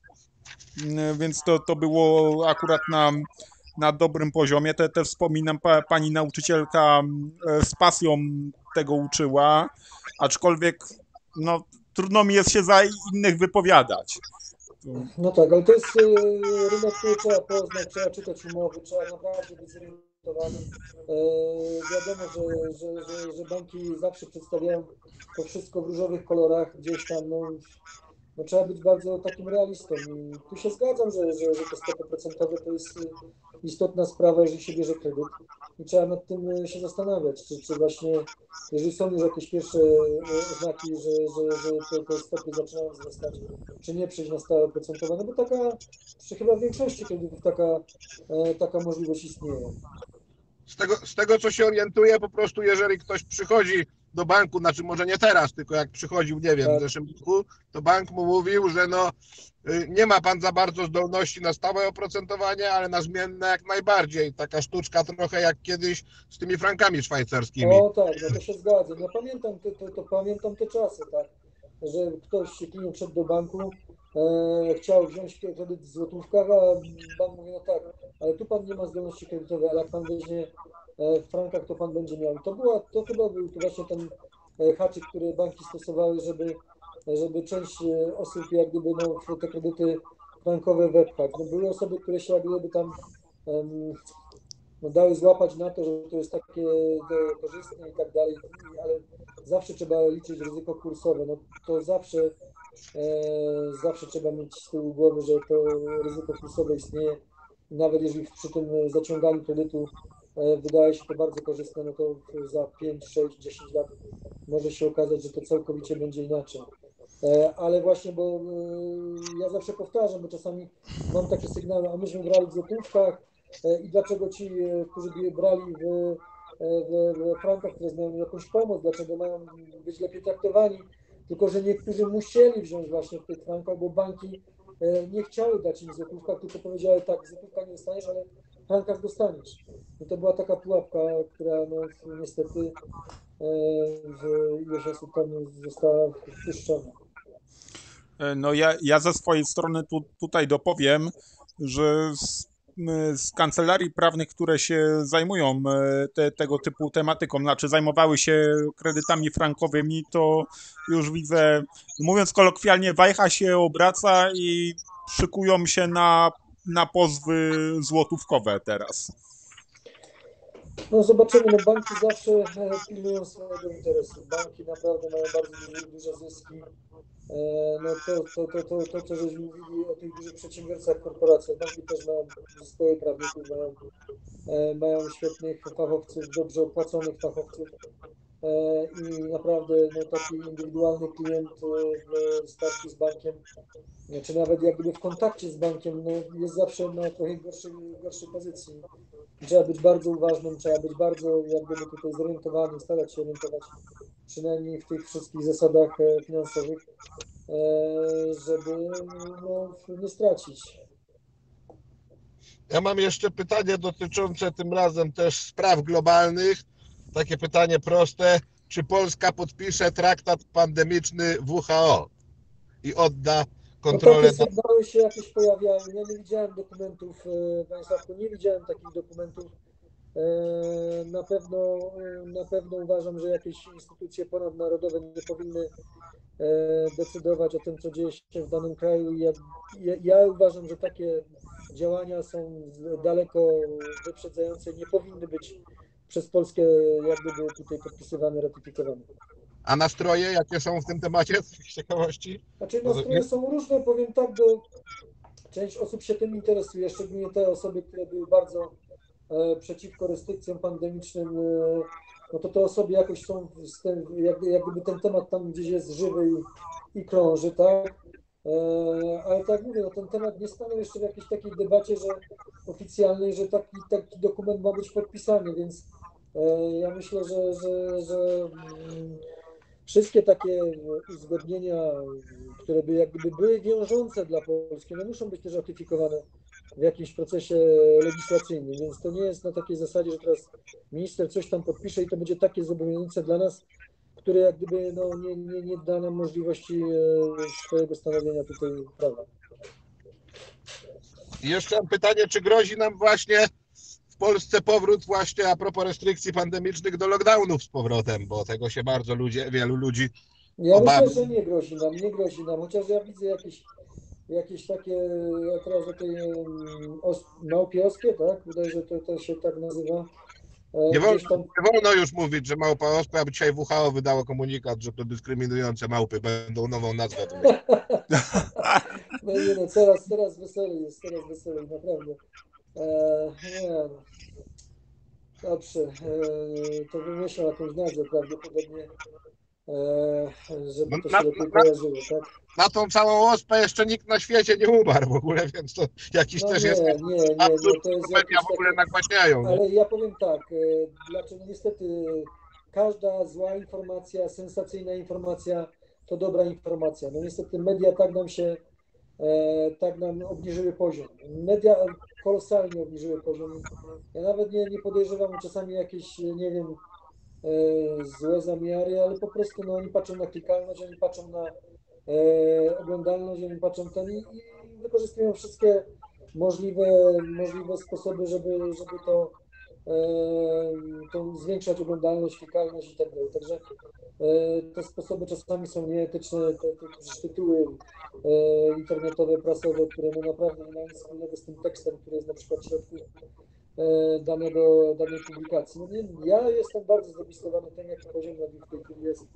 więc to, to było akurat na, na dobrym poziomie. Te, te wspominam, pa, pani nauczycielka z pasją tego uczyła, aczkolwiek no, trudno mi jest się za innych wypowiadać. No tak, ale to jest rynek, który trzeba poznać, trzeba czytać umowy, trzeba naprawdę być zorientowanym. Wiadomo, że, że, że, że banki zawsze przedstawiają to wszystko w różowych kolorach, gdzieś tam, no, no trzeba być bardzo takim realistą i tu się zgadzam, że, że, że te stopy procentowe to jest istotna sprawa, jeżeli się bierze kredyt i trzeba nad tym się zastanawiać, czy, czy właśnie, jeżeli są już jakieś pierwsze oznaki, że, że, że te, te stopy zaczynają wzrastać, czy nie przejść na stałe procentowe, no bo taka, czy chyba w większości kredytów taka, taka możliwość istnieje. Z tego, z tego, co się orientuję, po prostu jeżeli ktoś przychodzi do banku, znaczy może nie teraz, tylko jak przychodził, nie wiem, Tak. w zeszłym roku, to bank mu mówił, że no nie ma pan za bardzo zdolności na stałe oprocentowanie, ale na zmienne jak najbardziej. Taka sztuczka trochę jak kiedyś z tymi frankami szwajcarskimi. O tak, no to się zgadzam. Ja pamiętam te, to, to pamiętam te czasy, tak, że ktoś, klient szedł do banku, e, chciał wziąć kredyt w złotówkach, a bank mówi, no tak, ale tu pan nie ma zdolności kredytowej, ale jak pan weźmie w frankach, to pan będzie miał. To była, to chyba był to właśnie ten haczyk, który banki stosowały, żeby, żeby część osób jak gdyby no, w te kredyty frankowe wepchać. No, były osoby, które się jak gdyby tam um, no, dały złapać na to, że to jest takie to, korzystne i tak dalej, ale zawsze trzeba liczyć ryzyko kursowe. No, to zawsze, e, zawsze trzeba mieć z tyłu głowy, że to ryzyko kursowe istnieje. Nawet jeżeli przy tym zaciąganiu kredytu wydaje się to bardzo korzystne, no to za pięć, sześć, dziesięć lat może się okazać, że to całkowicie będzie inaczej. Ale właśnie, bo ja zawsze powtarzam, bo czasami mam takie sygnały, a myśmy brali w złotówkach i dlaczego ci, którzy brali w, w, w frankach, które mają jakąś pomoc, dlaczego mają być lepiej traktowani, tylko że niektórzy musieli wziąć właśnie w tych frankach, bo banki nie chciały dać im w złotówkach, tylko powiedziały tak, złotówka nie dostaniesz, ale w frankach dostaniesz. I to była taka pułapka, która no, niestety w ilość osób tam została wpuszczona. No ja, ja ze swojej strony tu, tutaj dopowiem, że z, z kancelarii prawnych, które się zajmują te, tego typu tematyką, znaczy zajmowały się kredytami frankowymi, to już widzę, mówiąc kolokwialnie, wajcha się obraca i szykują się na, na pozwy złotówkowe teraz. No zobaczymy, no banki zawsze pilnują swojego interesu. Banki naprawdę mają bardzo duże, duże zyski. No to, to, to, to, to, co żeśmy mówili o tych dużych przedsiębiorcach, korporacjach, banki też mają swoje prawników, mają, mają świetnych fachowców, dobrze opłaconych fachowców i naprawdę no, taki indywidualny klient w starciu z bankiem, czy nawet jak gdyby w kontakcie z bankiem, no, jest zawsze na trochę gorszej, gorszej pozycji. Trzeba być bardzo uważnym, trzeba być bardzo jak gdyby tutaj zorientowanym, starać się orientować przynajmniej w tych wszystkich zasadach finansowych, żeby no, nie stracić. Ja mam jeszcze pytanie dotyczące tym razem też spraw globalnych. Takie pytanie proste. Czy Polska podpisze traktat pandemiczny W H O i odda kontrolę? No takie sygnały się jakieś pojawiają. Ja nie widziałem dokumentów, Panie Sławku, nie widziałem takich dokumentów. Na pewno, na pewno uważam, że jakieś instytucje ponadnarodowe nie powinny decydować o tym, co dzieje się w danym kraju. Ja, ja, ja uważam, że takie działania są daleko wyprzedzające, nie powinny być przez Polskę jak gdyby tutaj podpisywane, ratyfikowane. A nastroje jakie są w tym temacie, z ciekawości? Znaczy nastroje są różne, powiem tak, bo część osób się tym interesuje, szczególnie te osoby, które były bardzo e, przeciwko restrykcjom pandemicznym, e, no to te osoby jakoś są, z tym, jak, jak gdyby ten temat tam gdzieś jest żywy i, i krąży, tak? E, ale tak mówię, no ten temat nie stanął jeszcze w jakiejś takiej debacie, że oficjalnej, że taki, taki dokument ma być podpisany, więc e, ja myślę, że, że, że mm, wszystkie takie uzgodnienia, które by jak gdyby były wiążące dla Polski, one muszą być też ratyfikowane w jakimś procesie legislacyjnym, więc to nie jest na takiej zasadzie, że teraz minister coś tam podpisze i to będzie takie zobowiązujące dla nas, które jak gdyby no, nie, nie, nie da nam możliwości swojego stanowienia tutaj prawa. I jeszcze mam pytanie, czy grozi nam właśnie w Polsce powrót właśnie a propos restrykcji pandemicznych do lockdownów z powrotem, bo tego się bardzo ludzie, wielu ludzi Ja obawia. myślę, że nie grozi nam, nie grozi nam, chociaż ja widzę jakieś, jakieś takie, ja teraz o tej os, małpie ospie, tak? Wydaje się, że to, to się tak nazywa. Nie wolno, Gdzieś tam... nie wolno już mówić, że małpa ospy, aby dzisiaj W H O wydało komunikat, że to dyskryminujące małpy będą nową nazwę wymyślać. No nie no, coraz, coraz weselej jest, coraz weselej, naprawdę. E, nie no. Dobrze, e, to wymyślę jakąś nazwę prawdopodobnie, e, żeby to się Na, lepiej na, kojarzyło, tak? na tą całą ospę jeszcze nikt na świecie nie umarł w ogóle, więc to jakiś No też nie, jest nie, nie, absurd, nie, to jest że media jakieś w ogóle takie... nagłaśniają. Nie? Ale ja powiem tak, e, dlaczego niestety każda zła informacja, sensacyjna informacja to dobra informacja. No niestety media tak nam się, e, tak nam obniżyły poziom. Media kolosalnie obniżyły poziom. Ja nawet nie, nie podejrzewam czasami jakieś, nie wiem, e, złe zamiary, ale po prostu no, oni patrzą na klikalność, oni patrzą na e, oglądalność, oni patrzą ten i, i wykorzystują wszystkie możliwe, możliwe sposoby, żeby, żeby to, e, to zwiększać oglądalność, klikalność i tak dalej. Także e, te sposoby czasami są nieetyczne, te, te tytuły e, internetowe, prasowe, które no naprawdę nie mają nic wspólnego z tym tekstem, który jest na przykład w środku e, danego, danej publikacji. No nie, ja jestem bardzo zdegustowany tym, jaki poziom mediów w tej chwili jest.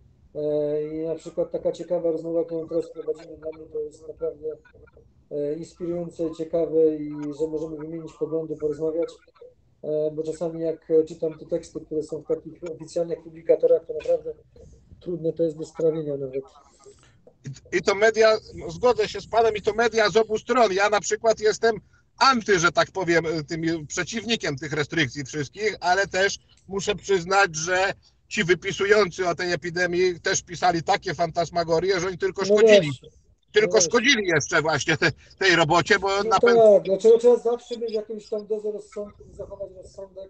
I na przykład taka ciekawa rozmowa, którą teraz prowadzimy, dla mnie to jest naprawdę inspirujące, ciekawe i że możemy wymienić poglądy, porozmawiać, bo czasami jak czytam te teksty, które są w takich oficjalnych publikatorach, to naprawdę trudne to jest do sprawienia nawet. I, I to media, no zgodzę się z panem, i to media z obu stron. Ja na przykład jestem anty, że tak powiem, tym przeciwnikiem tych restrykcji wszystkich, ale też muszę przyznać, że ci wypisujący o tej epidemii też pisali takie fantasmagorie, że oni tylko No szkodzili. właśnie, Tylko no szkodzili jeszcze właśnie te, tej robocie, bo no na pewno... tak, dlaczego trzeba zawsze mieć jakąś tam dozę rozsądku, zachować rozsądek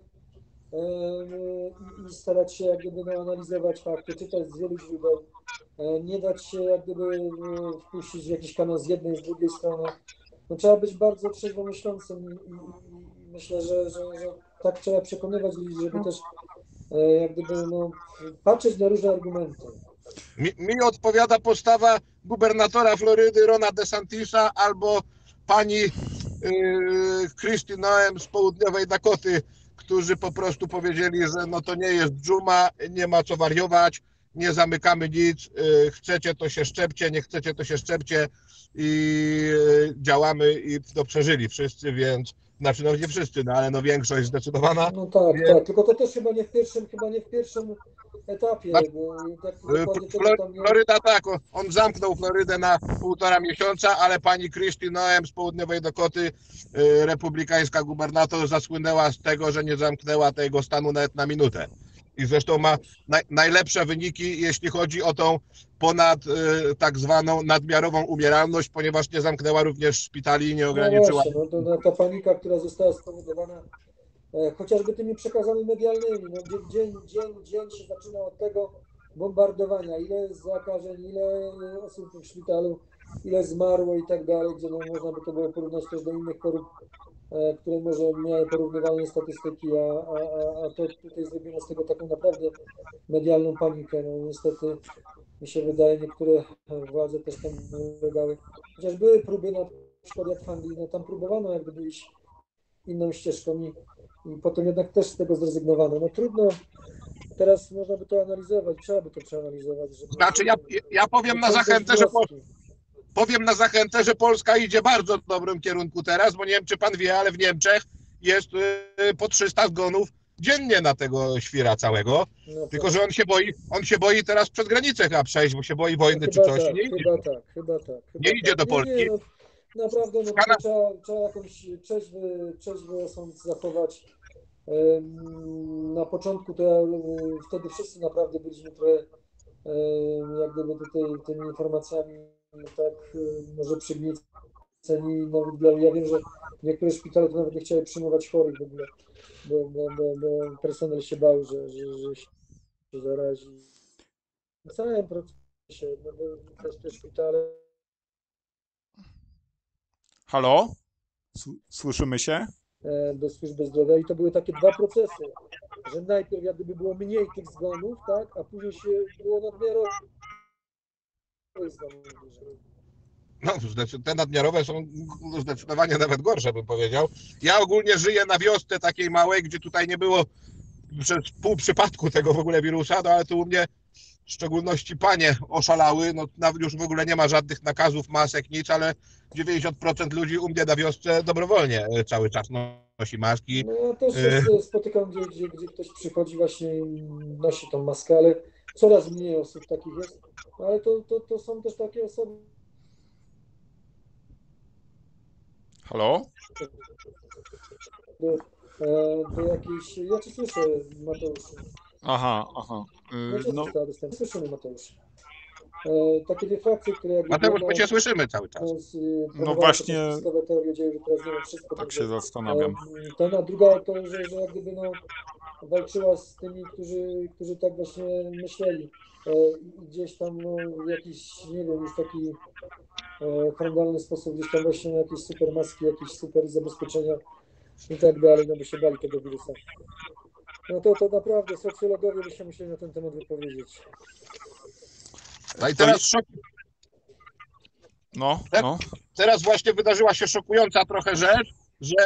i starać się jak gdyby no, analizować fakty, czytać z wielu źródeł, nie dać się jak gdyby wpuścić w jakiś kanał z jednej, z drugiej strony. No, trzeba być bardzo trzeźwo myślącym i, i, i myślę, że, że, że tak trzeba przekonywać ludzi, żeby też jak gdyby no, patrzeć na różne argumenty. Mi, mi odpowiada postawa gubernatora Florydy Rona DeSantisa albo pani yy, Kristi Noem z południowej Dakoty, którzy po prostu powiedzieli, że no to nie jest dżuma, nie ma co wariować, nie zamykamy nic, yy, chcecie to się szczepcie, nie chcecie to się szczepcie i yy, działamy i to przeżyli wszyscy, więc znaczy no nie wszyscy, no ale no większość zdecydowana. No tak, więc... tak, tylko to też chyba nie w pierwszym, chyba nie w pierwszym etapie, znaczy, bo tak dokładnie tego Flor- tam nie... Floryda tak, on zamknął Florydę na półtora miesiąca, ale pani Kristi Noem z południowej Dakoty, y, republikańska gubernator, zasłynęła z tego, że nie zamknęła tego stanu nawet na minutę. I zresztą ma naj, najlepsze wyniki, jeśli chodzi o tą ponad y, tak zwaną nadmiarową umieralność, ponieważ nie zamknęła również szpitali i nie No ograniczyła. właśnie, no to, no, ta panika, która została spowodowana e, chociażby tymi przekazami medialnymi, no, dzień, dzień, dzień, dzień się zaczyna od tego bombardowania, ile zakażeń, ile osób w szpitalu, ile zmarło i tak dalej, gdzie no, można by to było porównać też do innych chorób które może miały porównywalne statystyki, a, a, a to tutaj zrobiono z tego taką naprawdę medialną panikę. No niestety mi się wydaje, niektóre władze też tam ulegały. Chociaż były próby, na przykład jak w Anglii, no tam próbowano jak gdyby iść inną ścieżką i, i potem jednak też z tego zrezygnowano. No trudno, teraz można by to analizować, trzeba by to przeanalizować. Żeby, Znaczy ja, ja powiem na zachętę, że po, powiem na zachętę, że Polska idzie bardzo w dobrym kierunku teraz, bo nie wiem, czy pan wie, ale w Niemczech jest y, po trzysta zgonów dziennie na tego świra całego. No Tylko tak. że on się boi, on się boi teraz przez granicę chyba przejść, bo się boi wojny No czy chyba coś. tak, Nie idzie. chyba tak, chyba tak. Chyba Nie idzie tak. do Nie, Polski. nie, no, naprawdę no, Skana- trzeba, trzeba jakąś trzeźwy, trzeźwy osąd zachować. Em, Na początku to ja, e, wtedy wszyscy naprawdę byliśmy trochę e, jak gdyby tutaj tymi informacjami tak e, może przygnieceni. Nawet dla, ja wiem, że niektóre szpitale to nawet nie chciały przyjmować chorych w ogóle, bo, bo, bo, bo personel się bał, że, że, że się zarazi. W całym procesie, no bo też te szpitale. Halo? S- Słyszymy się? Do służby zdrowia i to były takie dwa procesy, że najpierw jak gdyby było mniej tych zgonów, tak, a później się było nadmiarowo zgonów dużo. No, te nadmiarowe są zdecydowanie nawet gorsze, bym powiedział. Ja ogólnie żyję na wiosce takiej małej, gdzie tutaj nie było przez pół przypadku tego w ogóle wirusa, no ale tu u mnie w szczególności panie oszalały, no nawet już w ogóle nie ma żadnych nakazów, masek, nic, ale dziewięćdziesiąt procent ludzi u mnie na wiosce dobrowolnie cały czas nosi maski. No ja też się spotykam, gdzie, gdzie, gdzie ktoś przychodzi właśnie i nosi tą maskę, ale coraz mniej osób takich jest, ale to, to, to są też takie osoby. Halo? Do, do jakiejś, ja cię słyszę, Mateuszu. Aha, aha. No, Yy, no, słyszymy, Mateusz. E, takie dwie frakcje, które jakby... Mateusz, no, my cię słyszymy cały czas. no, z, no właśnie, teorie dzieje, że teraz nie wiem wszystko. tak także, się zastanawiam. e, Ten, a druga to, że, że jak gdyby no, walczyła z tymi, którzy, którzy tak właśnie myśleli. E, i gdzieś tam no, jakiś, nie wiem, już taki e, horrendalny sposób, gdzieś tam właśnie jakieś super maski, jakieś super zabezpieczenia i tak dalej, no by się bali tego wirusa. No to, to naprawdę socjologowie by się musieli na ten temat wypowiedzieć. No i teraz szok, No, no. teraz właśnie wydarzyła się szokująca trochę rzecz, że,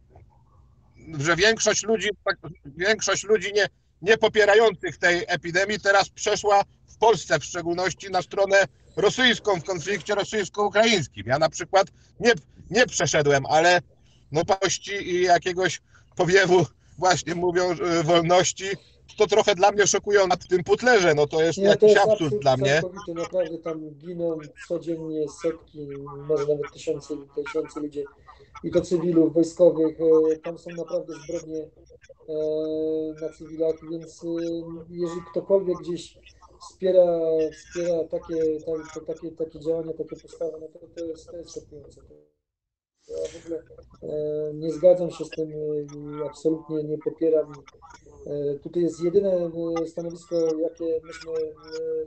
że większość ludzi, tak, większość ludzi nie, nie popierających tej epidemii teraz przeszła w Polsce w szczególności na stronę rosyjską w konflikcie rosyjsko-ukraińskim. Ja na przykład nie, nie przeszedłem, ale no paści i jakiegoś powiewu właśnie mówią że wolności, to trochę dla mnie szokują nad tym putlerze, no to jest Nie, jakiś to jest absurd, absurd dla mnie. całkowity, naprawdę tam giną codziennie setki, może nawet tysiące, tysiące ludzi i to cywilów, wojskowych, e, tam są naprawdę zbrodnie e, na cywilach, więc e, jeżeli ktokolwiek gdzieś wspiera, wspiera takie, ta, takie, takie działania, takie postawy, no to, to, jest, to jest szokujące. Ja w ogóle e, nie zgadzam się z tym i absolutnie nie popieram. E, tutaj jest jedyne e, stanowisko, jakie myśmy, e,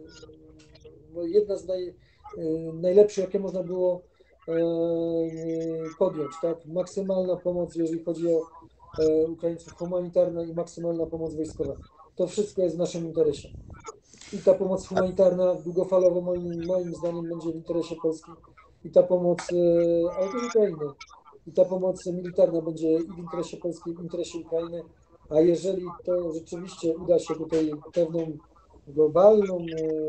no jedna z naj, e, najlepszych, jakie można było e, podjąć, tak? Maksymalna pomoc, jeżeli chodzi o e, Ukraińców, humanitarna i maksymalna pomoc wojskowa. To wszystko jest w naszym interesie. I ta pomoc humanitarna długofalowo moim, moim zdaniem będzie w interesie Polski. I ta pomoc, ale też Ukrainy, i ta pomoc militarna będzie i w interesie Polski, i w interesie Ukrainy, a jeżeli to rzeczywiście uda się tutaj pewną globalną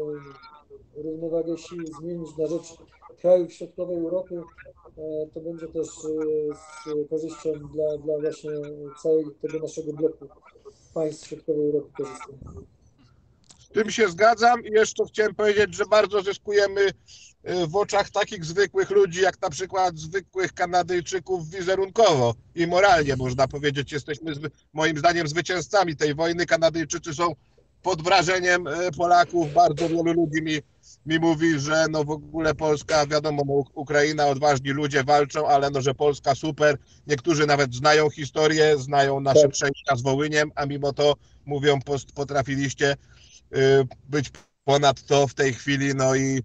równowagę sił zmienić na rzecz krajów środkowej Europy, to będzie też z korzyścią dla, dla właśnie całego tego naszego bloku państw środkowej Europy korzystne. Z tym się zgadzam i jeszcze chciałem powiedzieć, że bardzo zyskujemy w oczach takich zwykłych ludzi, jak na przykład zwykłych Kanadyjczyków wizerunkowo i moralnie, można powiedzieć. Jesteśmy moim zdaniem zwycięzcami tej wojny. Kanadyjczycy są pod wrażeniem Polaków. Bardzo wielu ludzi mi, mi mówi, że no w ogóle Polska, wiadomo, no Ukraina, odważni ludzie walczą, ale no, że Polska super. Niektórzy nawet znają historię, znają nasze Tak. przejścia z Wołyniem, a mimo to mówią, potrafiliście być ponad to w tej chwili, no i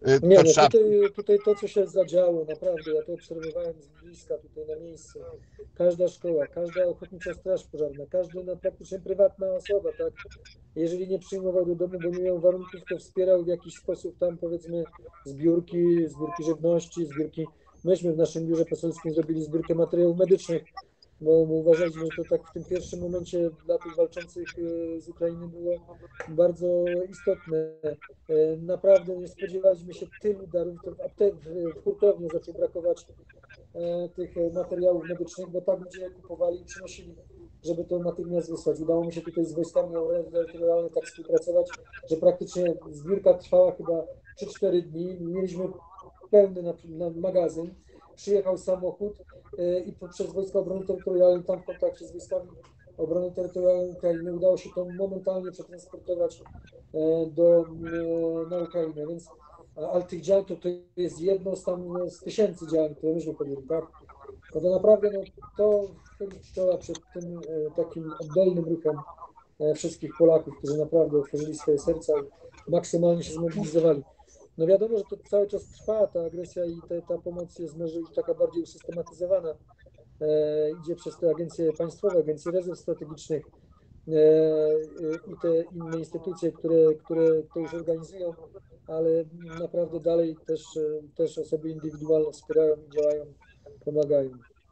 Nie, To no trzeba... tutaj, tutaj to, co się zadziało, naprawdę, ja to obserwowałem z bliska tutaj na miejscu. Każda szkoła, każda ochotnicza straż pożarna, każda no, praktycznie prywatna osoba, tak, jeżeli nie przyjmował do domu, bo nie miał warunków, to wspierał w jakiś sposób tam, powiedzmy, zbiórki, zbiórki żywności, zbiórki. Myśmy w naszym biurze poselskim zrobili zbiórkę materiałów medycznych, bo bo uważaliśmy, że to tak w tym pierwszym momencie dla tych walczących e, z Ukrainy było bardzo istotne. E, Naprawdę nie spodziewaliśmy się tylu darów. To w, apte- w, w hurtowni zaczęło brakować e, tych e, materiałów medycznych, bo tak ludzie kupowali i przynosili, żeby to natychmiast wysłać. Udało mi się tutaj z wojskami terytorialnymi tak współpracować, że praktycznie zbiórka trwała chyba trzy cztery dni. Mieliśmy pełny na, na magazyn. Przyjechał samochód e, i poprzez Wojska Obrony Terytorialnej, tam w kontakcie z Wojskami Obrony Terytorialnej Ukrainy, udało się to momentalnie przetransportować e, do, e, na Ukrainę. Więc, a- ale tych działań to, to jest jedno z tam no, z tysięcy działań, które myśmy podjęli, tak? No to naprawdę no, to chylić czoła przed tym e, takim oddolnym ruchem e, wszystkich Polaków, którzy naprawdę otworzyli swoje serca i maksymalnie się zmobilizowali. No wiadomo, że to cały czas trwa, ta agresja i te, ta pomoc jest może już taka bardziej usystematyzowana. E, idzie przez te agencje państwowe, agencje rezerw strategicznych e, i te inne instytucje, które, które to już organizują, ale naprawdę dalej też, e, też osoby indywidualne wspierają, działają, pomagają.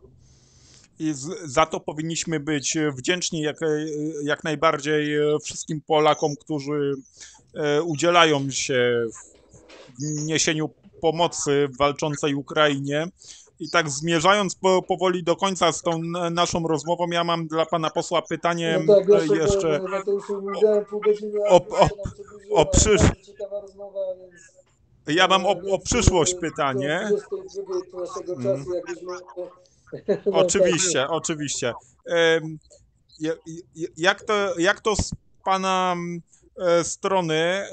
I z, za to powinniśmy być wdzięczni jak, jak najbardziej wszystkim Polakom, którzy e, udzielają się w niesieniu pomocy w walczącej Ukrainie. I tak zmierzając po, powoli do końca z tą n- naszą rozmową, ja mam dla pana posła pytanie No tak, e, jeszcze, jeszcze bo Mateuszu, mówiłem pół godziny, a o, już o, się nam przedłużyło, o, ale przysz, bardzo ciekawa rozmowa, więc, ja mam o, e, o więc przyszłość e, do pytanie. dwudziestej drugiej naszego Mm, czasu, jakbyśmy, no tak, oczywiście, oczywiście. Em, ja- ja- Jak to, jak to z pana e, strony, e,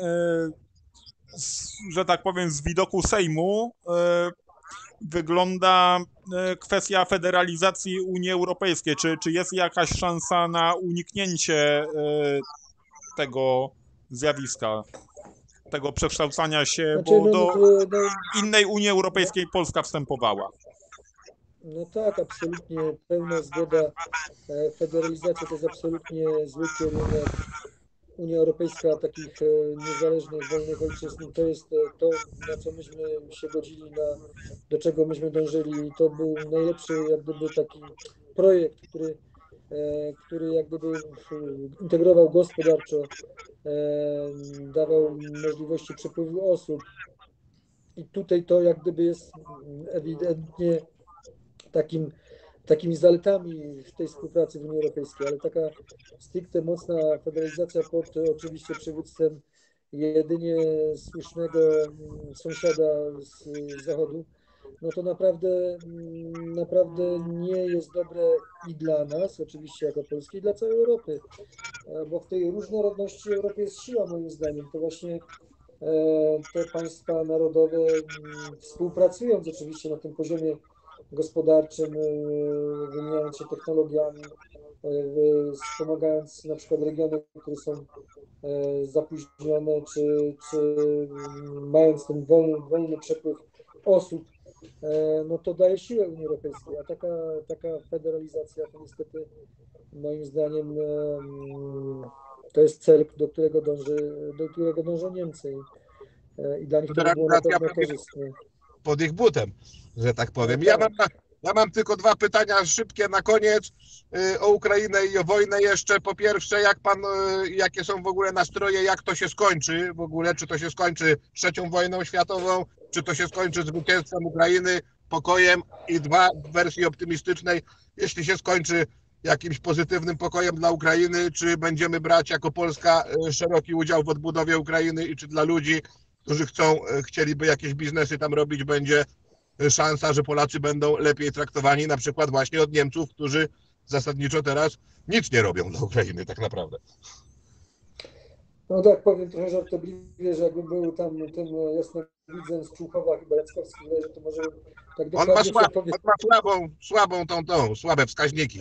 z, że tak powiem, z widoku Sejmu e, wygląda e, kwestia federalizacji Unii Europejskiej? Czy, czy jest jakaś szansa na uniknięcie e, tego zjawiska, tego przekształcania się, znaczy, bo no, no, do to, no, innej Unii no, Europejskiej Polska wstępowała? no tak, absolutnie pełna zgoda. E, Federalizacja to jest absolutnie zły kierunek. Unia Europejska takich e, niezależnych, wolnych ojczyzn, to jest e, to, na co myśmy się godzili, na, do czego myśmy dążyli. I to był najlepszy, jak gdyby, taki projekt, który, e, który jak gdyby w- integrował gospodarczo, e, dawał możliwości przepływu osób. I tutaj to jak gdyby jest ewidentnie takim, takimi zaletami w tej współpracy w Unii Europejskiej, ale taka stricte mocna federalizacja pod oczywiście przywództwem jedynie słusznego mm, sąsiada z, z Zachodu, no to naprawdę, mm, naprawdę nie jest dobre i dla nas, oczywiście jako Polski, i dla całej Europy, e, bo w tej różnorodności Europy jest siła moim zdaniem. To właśnie e, te państwa narodowe, mm, współpracując oczywiście na tym poziomie gospodarczym, e, wymieniając się technologiami, e, wspomagając na przykład regiony, które są e, zapóźnione, czy, czy mm, mając ten wolny, wolny przepływ osób, e, no to daje siłę Unii Europejskiej, a taka, taka federalizacja to niestety moim zdaniem em, to jest cel, do którego dąży, do którego dążą Niemcy i, e, i dla nich to by było na Federalizacja pewno pod ich, korzystne. pod ich butem, że tak No powiem. Ja mam, tak. ja mam tylko dwa pytania szybkie na koniec y, o Ukrainę i o wojnę jeszcze. Po pierwsze, jak pan, y, jakie są w ogóle nastroje, jak to się skończy w ogóle, czy to się skończy trzecią wojną światową, czy to się skończy zwycięstwem Ukrainy, pokojem, i dwa, w wersji optymistycznej, jeśli się skończy jakimś pozytywnym pokojem dla Ukrainy, czy będziemy brać jako Polska y, szeroki udział w odbudowie Ukrainy i czy dla ludzi, którzy chcą, y, chcieliby jakieś biznesy tam robić, będzie szansa, że Polacy będą lepiej traktowani na przykład właśnie od Niemców, którzy zasadniczo teraz nic nie robią dla Ukrainy tak naprawdę. No tak, powiem trochę żartobliwie, że jakbym był tam tym jasnowidzem z Człuchowa, chyba Jackowski, że to może bym tak On ma, dokładnie słab, przepowiedział on ma słabą, słabą tą, tą, słabe wskaźniki.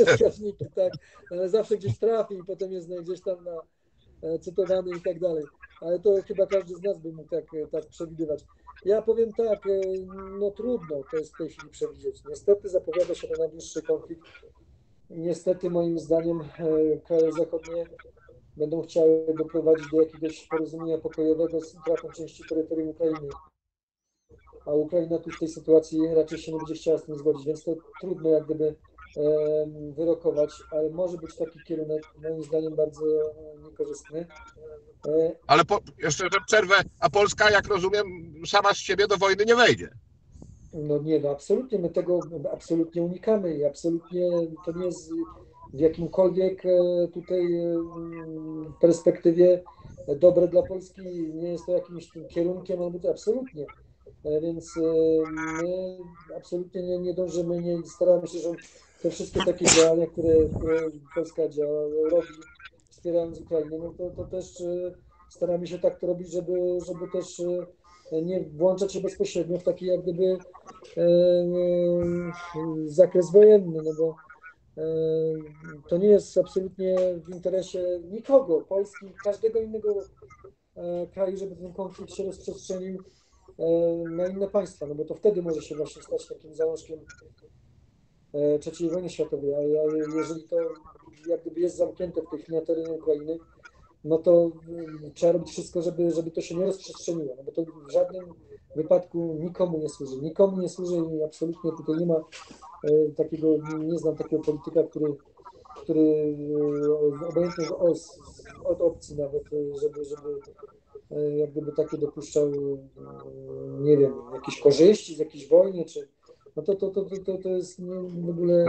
wskaźniki, tak, ale zawsze gdzieś trafi i potem jest no, gdzieś tam na, e, cytowany i tak dalej. ale to chyba każdy z nas by mógł tak, tak przewidywać. Ja powiem tak, no trudno to jest w tej chwili przewidzieć. Niestety zapowiada się to na dłuższy konflikt. Niestety moim zdaniem kraje zachodnie będą chciały doprowadzić do jakiegoś porozumienia pokojowego z utratą części terytorium Ukrainy. A Ukraina tu w tej sytuacji raczej się nie będzie chciała z tym zgodzić, więc to trudno jak gdyby wyrokować, ale może być taki kierunek, moim zdaniem, bardzo niekorzystny. Ale po, jeszcze że przerwę, a Polska, jak rozumiem, sama z siebie do wojny nie wejdzie. No nie, no absolutnie, my tego absolutnie unikamy i absolutnie to nie jest w jakimkolwiek tutaj perspektywie dobre dla Polski, nie jest to jakimś tym kierunkiem, albo to absolutnie. Więc my absolutnie nie, nie dążymy, nie staramy się, że te wszystkie takie działania, które, które Polska działa, robi, wspierając Ukrainę, no to, to też staramy się tak to robić, żeby, żeby też nie włączać się bezpośrednio w taki jak gdyby e, zakres wojenny, no bo e, to nie jest absolutnie w interesie nikogo, Polski, każdego innego e, kraju, żeby ten konflikt się rozprzestrzenił na inne państwa, no bo to wtedy może się właśnie stać takim zalążkiem trzeciej wojny światowej, a jeżeli to jak gdyby jest zamknięte w tej chwili na terenie Ukrainy, no to trzeba robić wszystko, żeby, żeby to się nie rozprzestrzeniło, no bo to w żadnym wypadku nikomu nie służy, nikomu nie służy i absolutnie tutaj nie ma takiego, nie znam takiego polityka, który, który obojętnie od, od opcji nawet, żeby, żeby jak gdyby takie dopuszczał, nie wiem, jakieś korzyści z jakiejś wojny, czy no to, to, to, to, to jest w ogóle...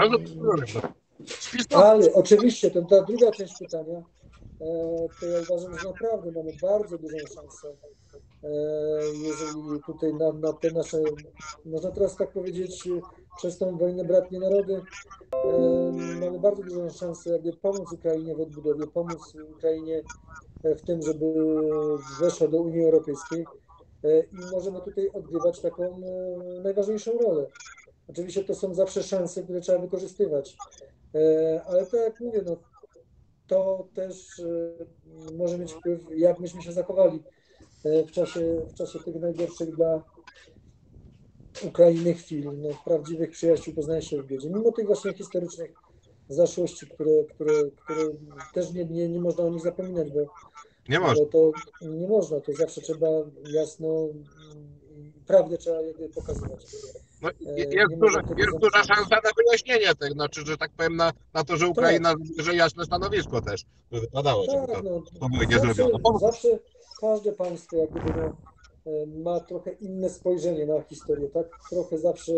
Ale oczywiście, to ta druga część pytania, to ja uważam, że naprawdę mamy bardzo dużą szansę, jeżeli tutaj na, na te nasze, można teraz tak powiedzieć, przez tą wojnę bratnie narody, mamy bardzo dużą szansę jakby pomóc Ukrainie w odbudowie, pomóc Ukrainie w tym, żeby weszła do Unii Europejskiej i możemy tutaj odgrywać taką najważniejszą rolę. Oczywiście to są zawsze szanse, które trzeba wykorzystywać, ale tak jak mówię, no, to też może mieć wpływ, jak myśmy się zachowali w czasie, w czasie tych najgorszych dla Ukrainy chwil, no, prawdziwych przyjaciół poznaje się w biedzie, mimo tych właśnie historycznych zaszłości, które, które, które też nie, nie, nie można o nich zapominać, bo, nie można. bo to nie można, to zawsze trzeba jasno, prawdę trzeba jakby pokazywać. No, jest duża, jest duża szansa na wyjaśnienie tego, znaczy, że tak powiem, na, na to, że Ukraina bierze jasne stanowisko też, by wypadało, żeby tak, to, no, to nie zawsze, zrobiono. zawsze każde państwo jak gdyby no, ma trochę inne spojrzenie na historię, tak? Trochę zawsze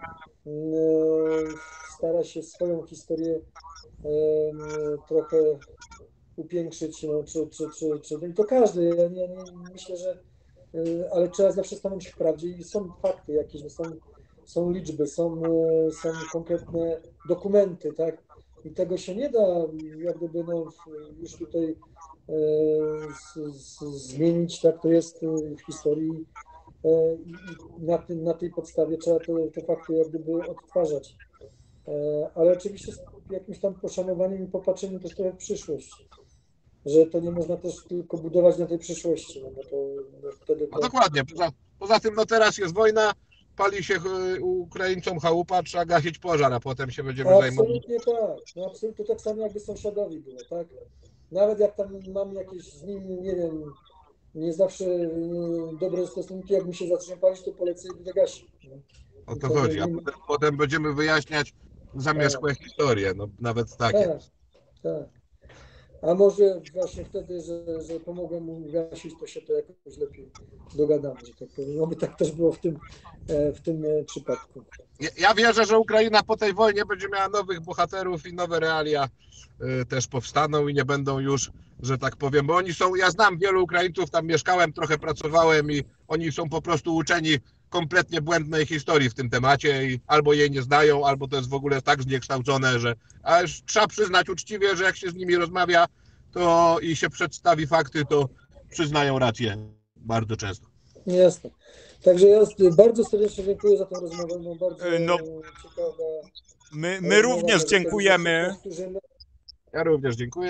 stara się swoją historię trochę upiększyć, no, czy, czy, czy, czy no i to każdy, ja nie, nie, myślę, że ale trzeba zawsze stanąć w prawdzie i są fakty jakieś, są, są liczby, są, są konkretne dokumenty, tak? I tego się nie da jak gdyby no, już tutaj e, z, z, zmienić, tak to jest w historii e, i na, tym, na tej podstawie trzeba te, te fakty jak gdyby odtwarzać. E, ale oczywiście z jakimś tam poszanowaniem i popatrzeniem też trochę w przyszłość. Że to nie można też tylko budować na tej przyszłości, no bo to no wtedy to... No dokładnie, poza, poza tym no teraz jest wojna, pali się Ukraińcom chałupa, trzeba gasić pożar, a potem się będziemy Absolutnie zajmować. Absolutnie tak, no absolutnie tak samo jakby sąsiadowi było, tak? Nawet jak tam mam jakieś z nim, nie wiem, nie zawsze dobre stosunki, jak mi się zacznie palić, to polecę i będę gasił. No. O to chodzi, a potem, potem będziemy wyjaśniać zamierzchłe tak. historie, no nawet takie. Tak, tak. A może właśnie wtedy, że, że pomogłem mu gasić, to się to jakoś lepiej dogadamy, że tak powiem. No by tak też było w tym, w tym przypadku. Ja wierzę, że Ukraina po tej wojnie będzie miała nowych bohaterów i nowe realia y, też powstaną i nie będą już, że tak powiem, bo oni są, ja znam wielu Ukraińców, tam mieszkałem, trochę pracowałem i oni są po prostu uczeni kompletnie błędnej historii w tym temacie i albo jej nie znają, albo to jest w ogóle tak zniekształcone, że a trzeba przyznać uczciwie, że jak się z nimi rozmawia to i się przedstawi fakty, to przyznają rację bardzo często. Jasne. Także ja bardzo serdecznie dziękuję za tę rozmowę, no bardzo no, ciekawa. My, my również dziękujemy. Ja również dziękuję.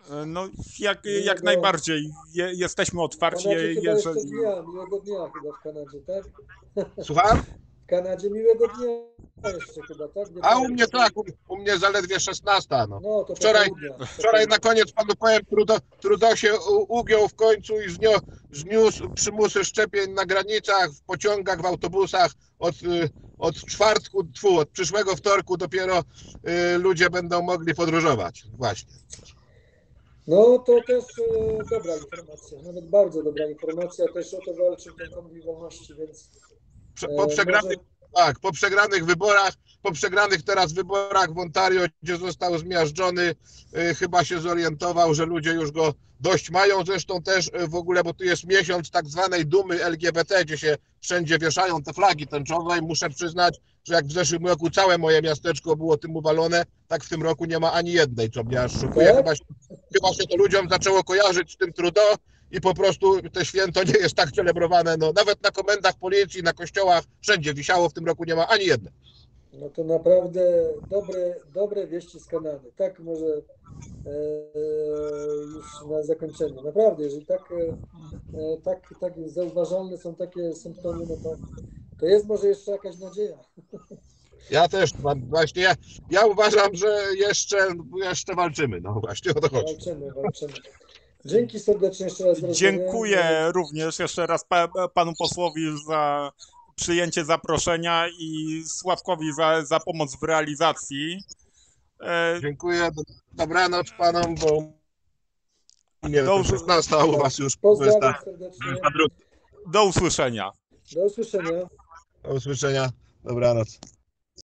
No, jak, jak Miłego- najbardziej. Je, jesteśmy W otwarci, Kanadzie chyba jeszcze jeżeli... dnia, miłego dnia chyba w Kanadzie, tak? Słucham? W Kanadzie miłego dnia jeszcze chyba, tak? Nie A u pamiętam. mnie tak, u, u mnie zaledwie szesnasta, no. No, to Wczoraj- popołudnia. Wczoraj na koniec panu powiem, Trudo, Trudo się u- ugiął w końcu i znio, zniósł przymusy szczepień na granicach, w pociągach, w autobusach. Od, y, od czwartku, tfu, od przyszłego wtorku dopiero y, ludzie będą mogli podróżować. Właśnie. No to też e, dobra informacja, nawet bardzo dobra informacja, też o to walczy ten Konwój Wolności, więc Prze, e, po, przegranych, może, tak, po przegranych wyborach, po przegranych teraz wyborach w Ontario, gdzie został zmiażdżony, y, chyba się zorientował, że ludzie już go dość mają. Zresztą też y, w ogóle, bo tu jest miesiąc tak zwanej dumy L G B T, gdzie się wszędzie wieszają te flagi tęczowe i muszę przyznać, że jak w zeszłym roku całe moje miasteczko było tym uwalone, tak w tym roku nie ma ani jednej, co mnie aż szokuje. Tak? Chyba, się- chyba się to ludziom zaczęło kojarzyć z tym Trudeau i po prostu te święto nie jest tak celebrowane. No, nawet na komendach policji, na kościołach, wszędzie wisiało, w tym roku nie ma ani jednej. no to naprawdę dobre, dobre wieści z Kanady. Tak może e, już na zakończenie. Naprawdę, jeżeli tak, e, tak, tak zauważalne są takie symptomy, no to, to jest może jeszcze jakaś nadzieja. Ja też mam właśnie, ja, ja uważam, że jeszcze, jeszcze walczymy, no właśnie o to chodzi. Walczymy, walczymy. Dzięki serdecznie jeszcze raz. za rozmowę. Dziękuję również jeszcze raz pa, panu posłowi za przyjęcie zaproszenia i Sławkowi za, za pomoc w realizacji. E, Dziękuję, dobranoc panom, bo u mnie Do- do szesnasta, a u was już Pozdrawiam dwudziesta serdecznie. druga. do usłyszenia. Do usłyszenia. Do usłyszenia, dobranoc.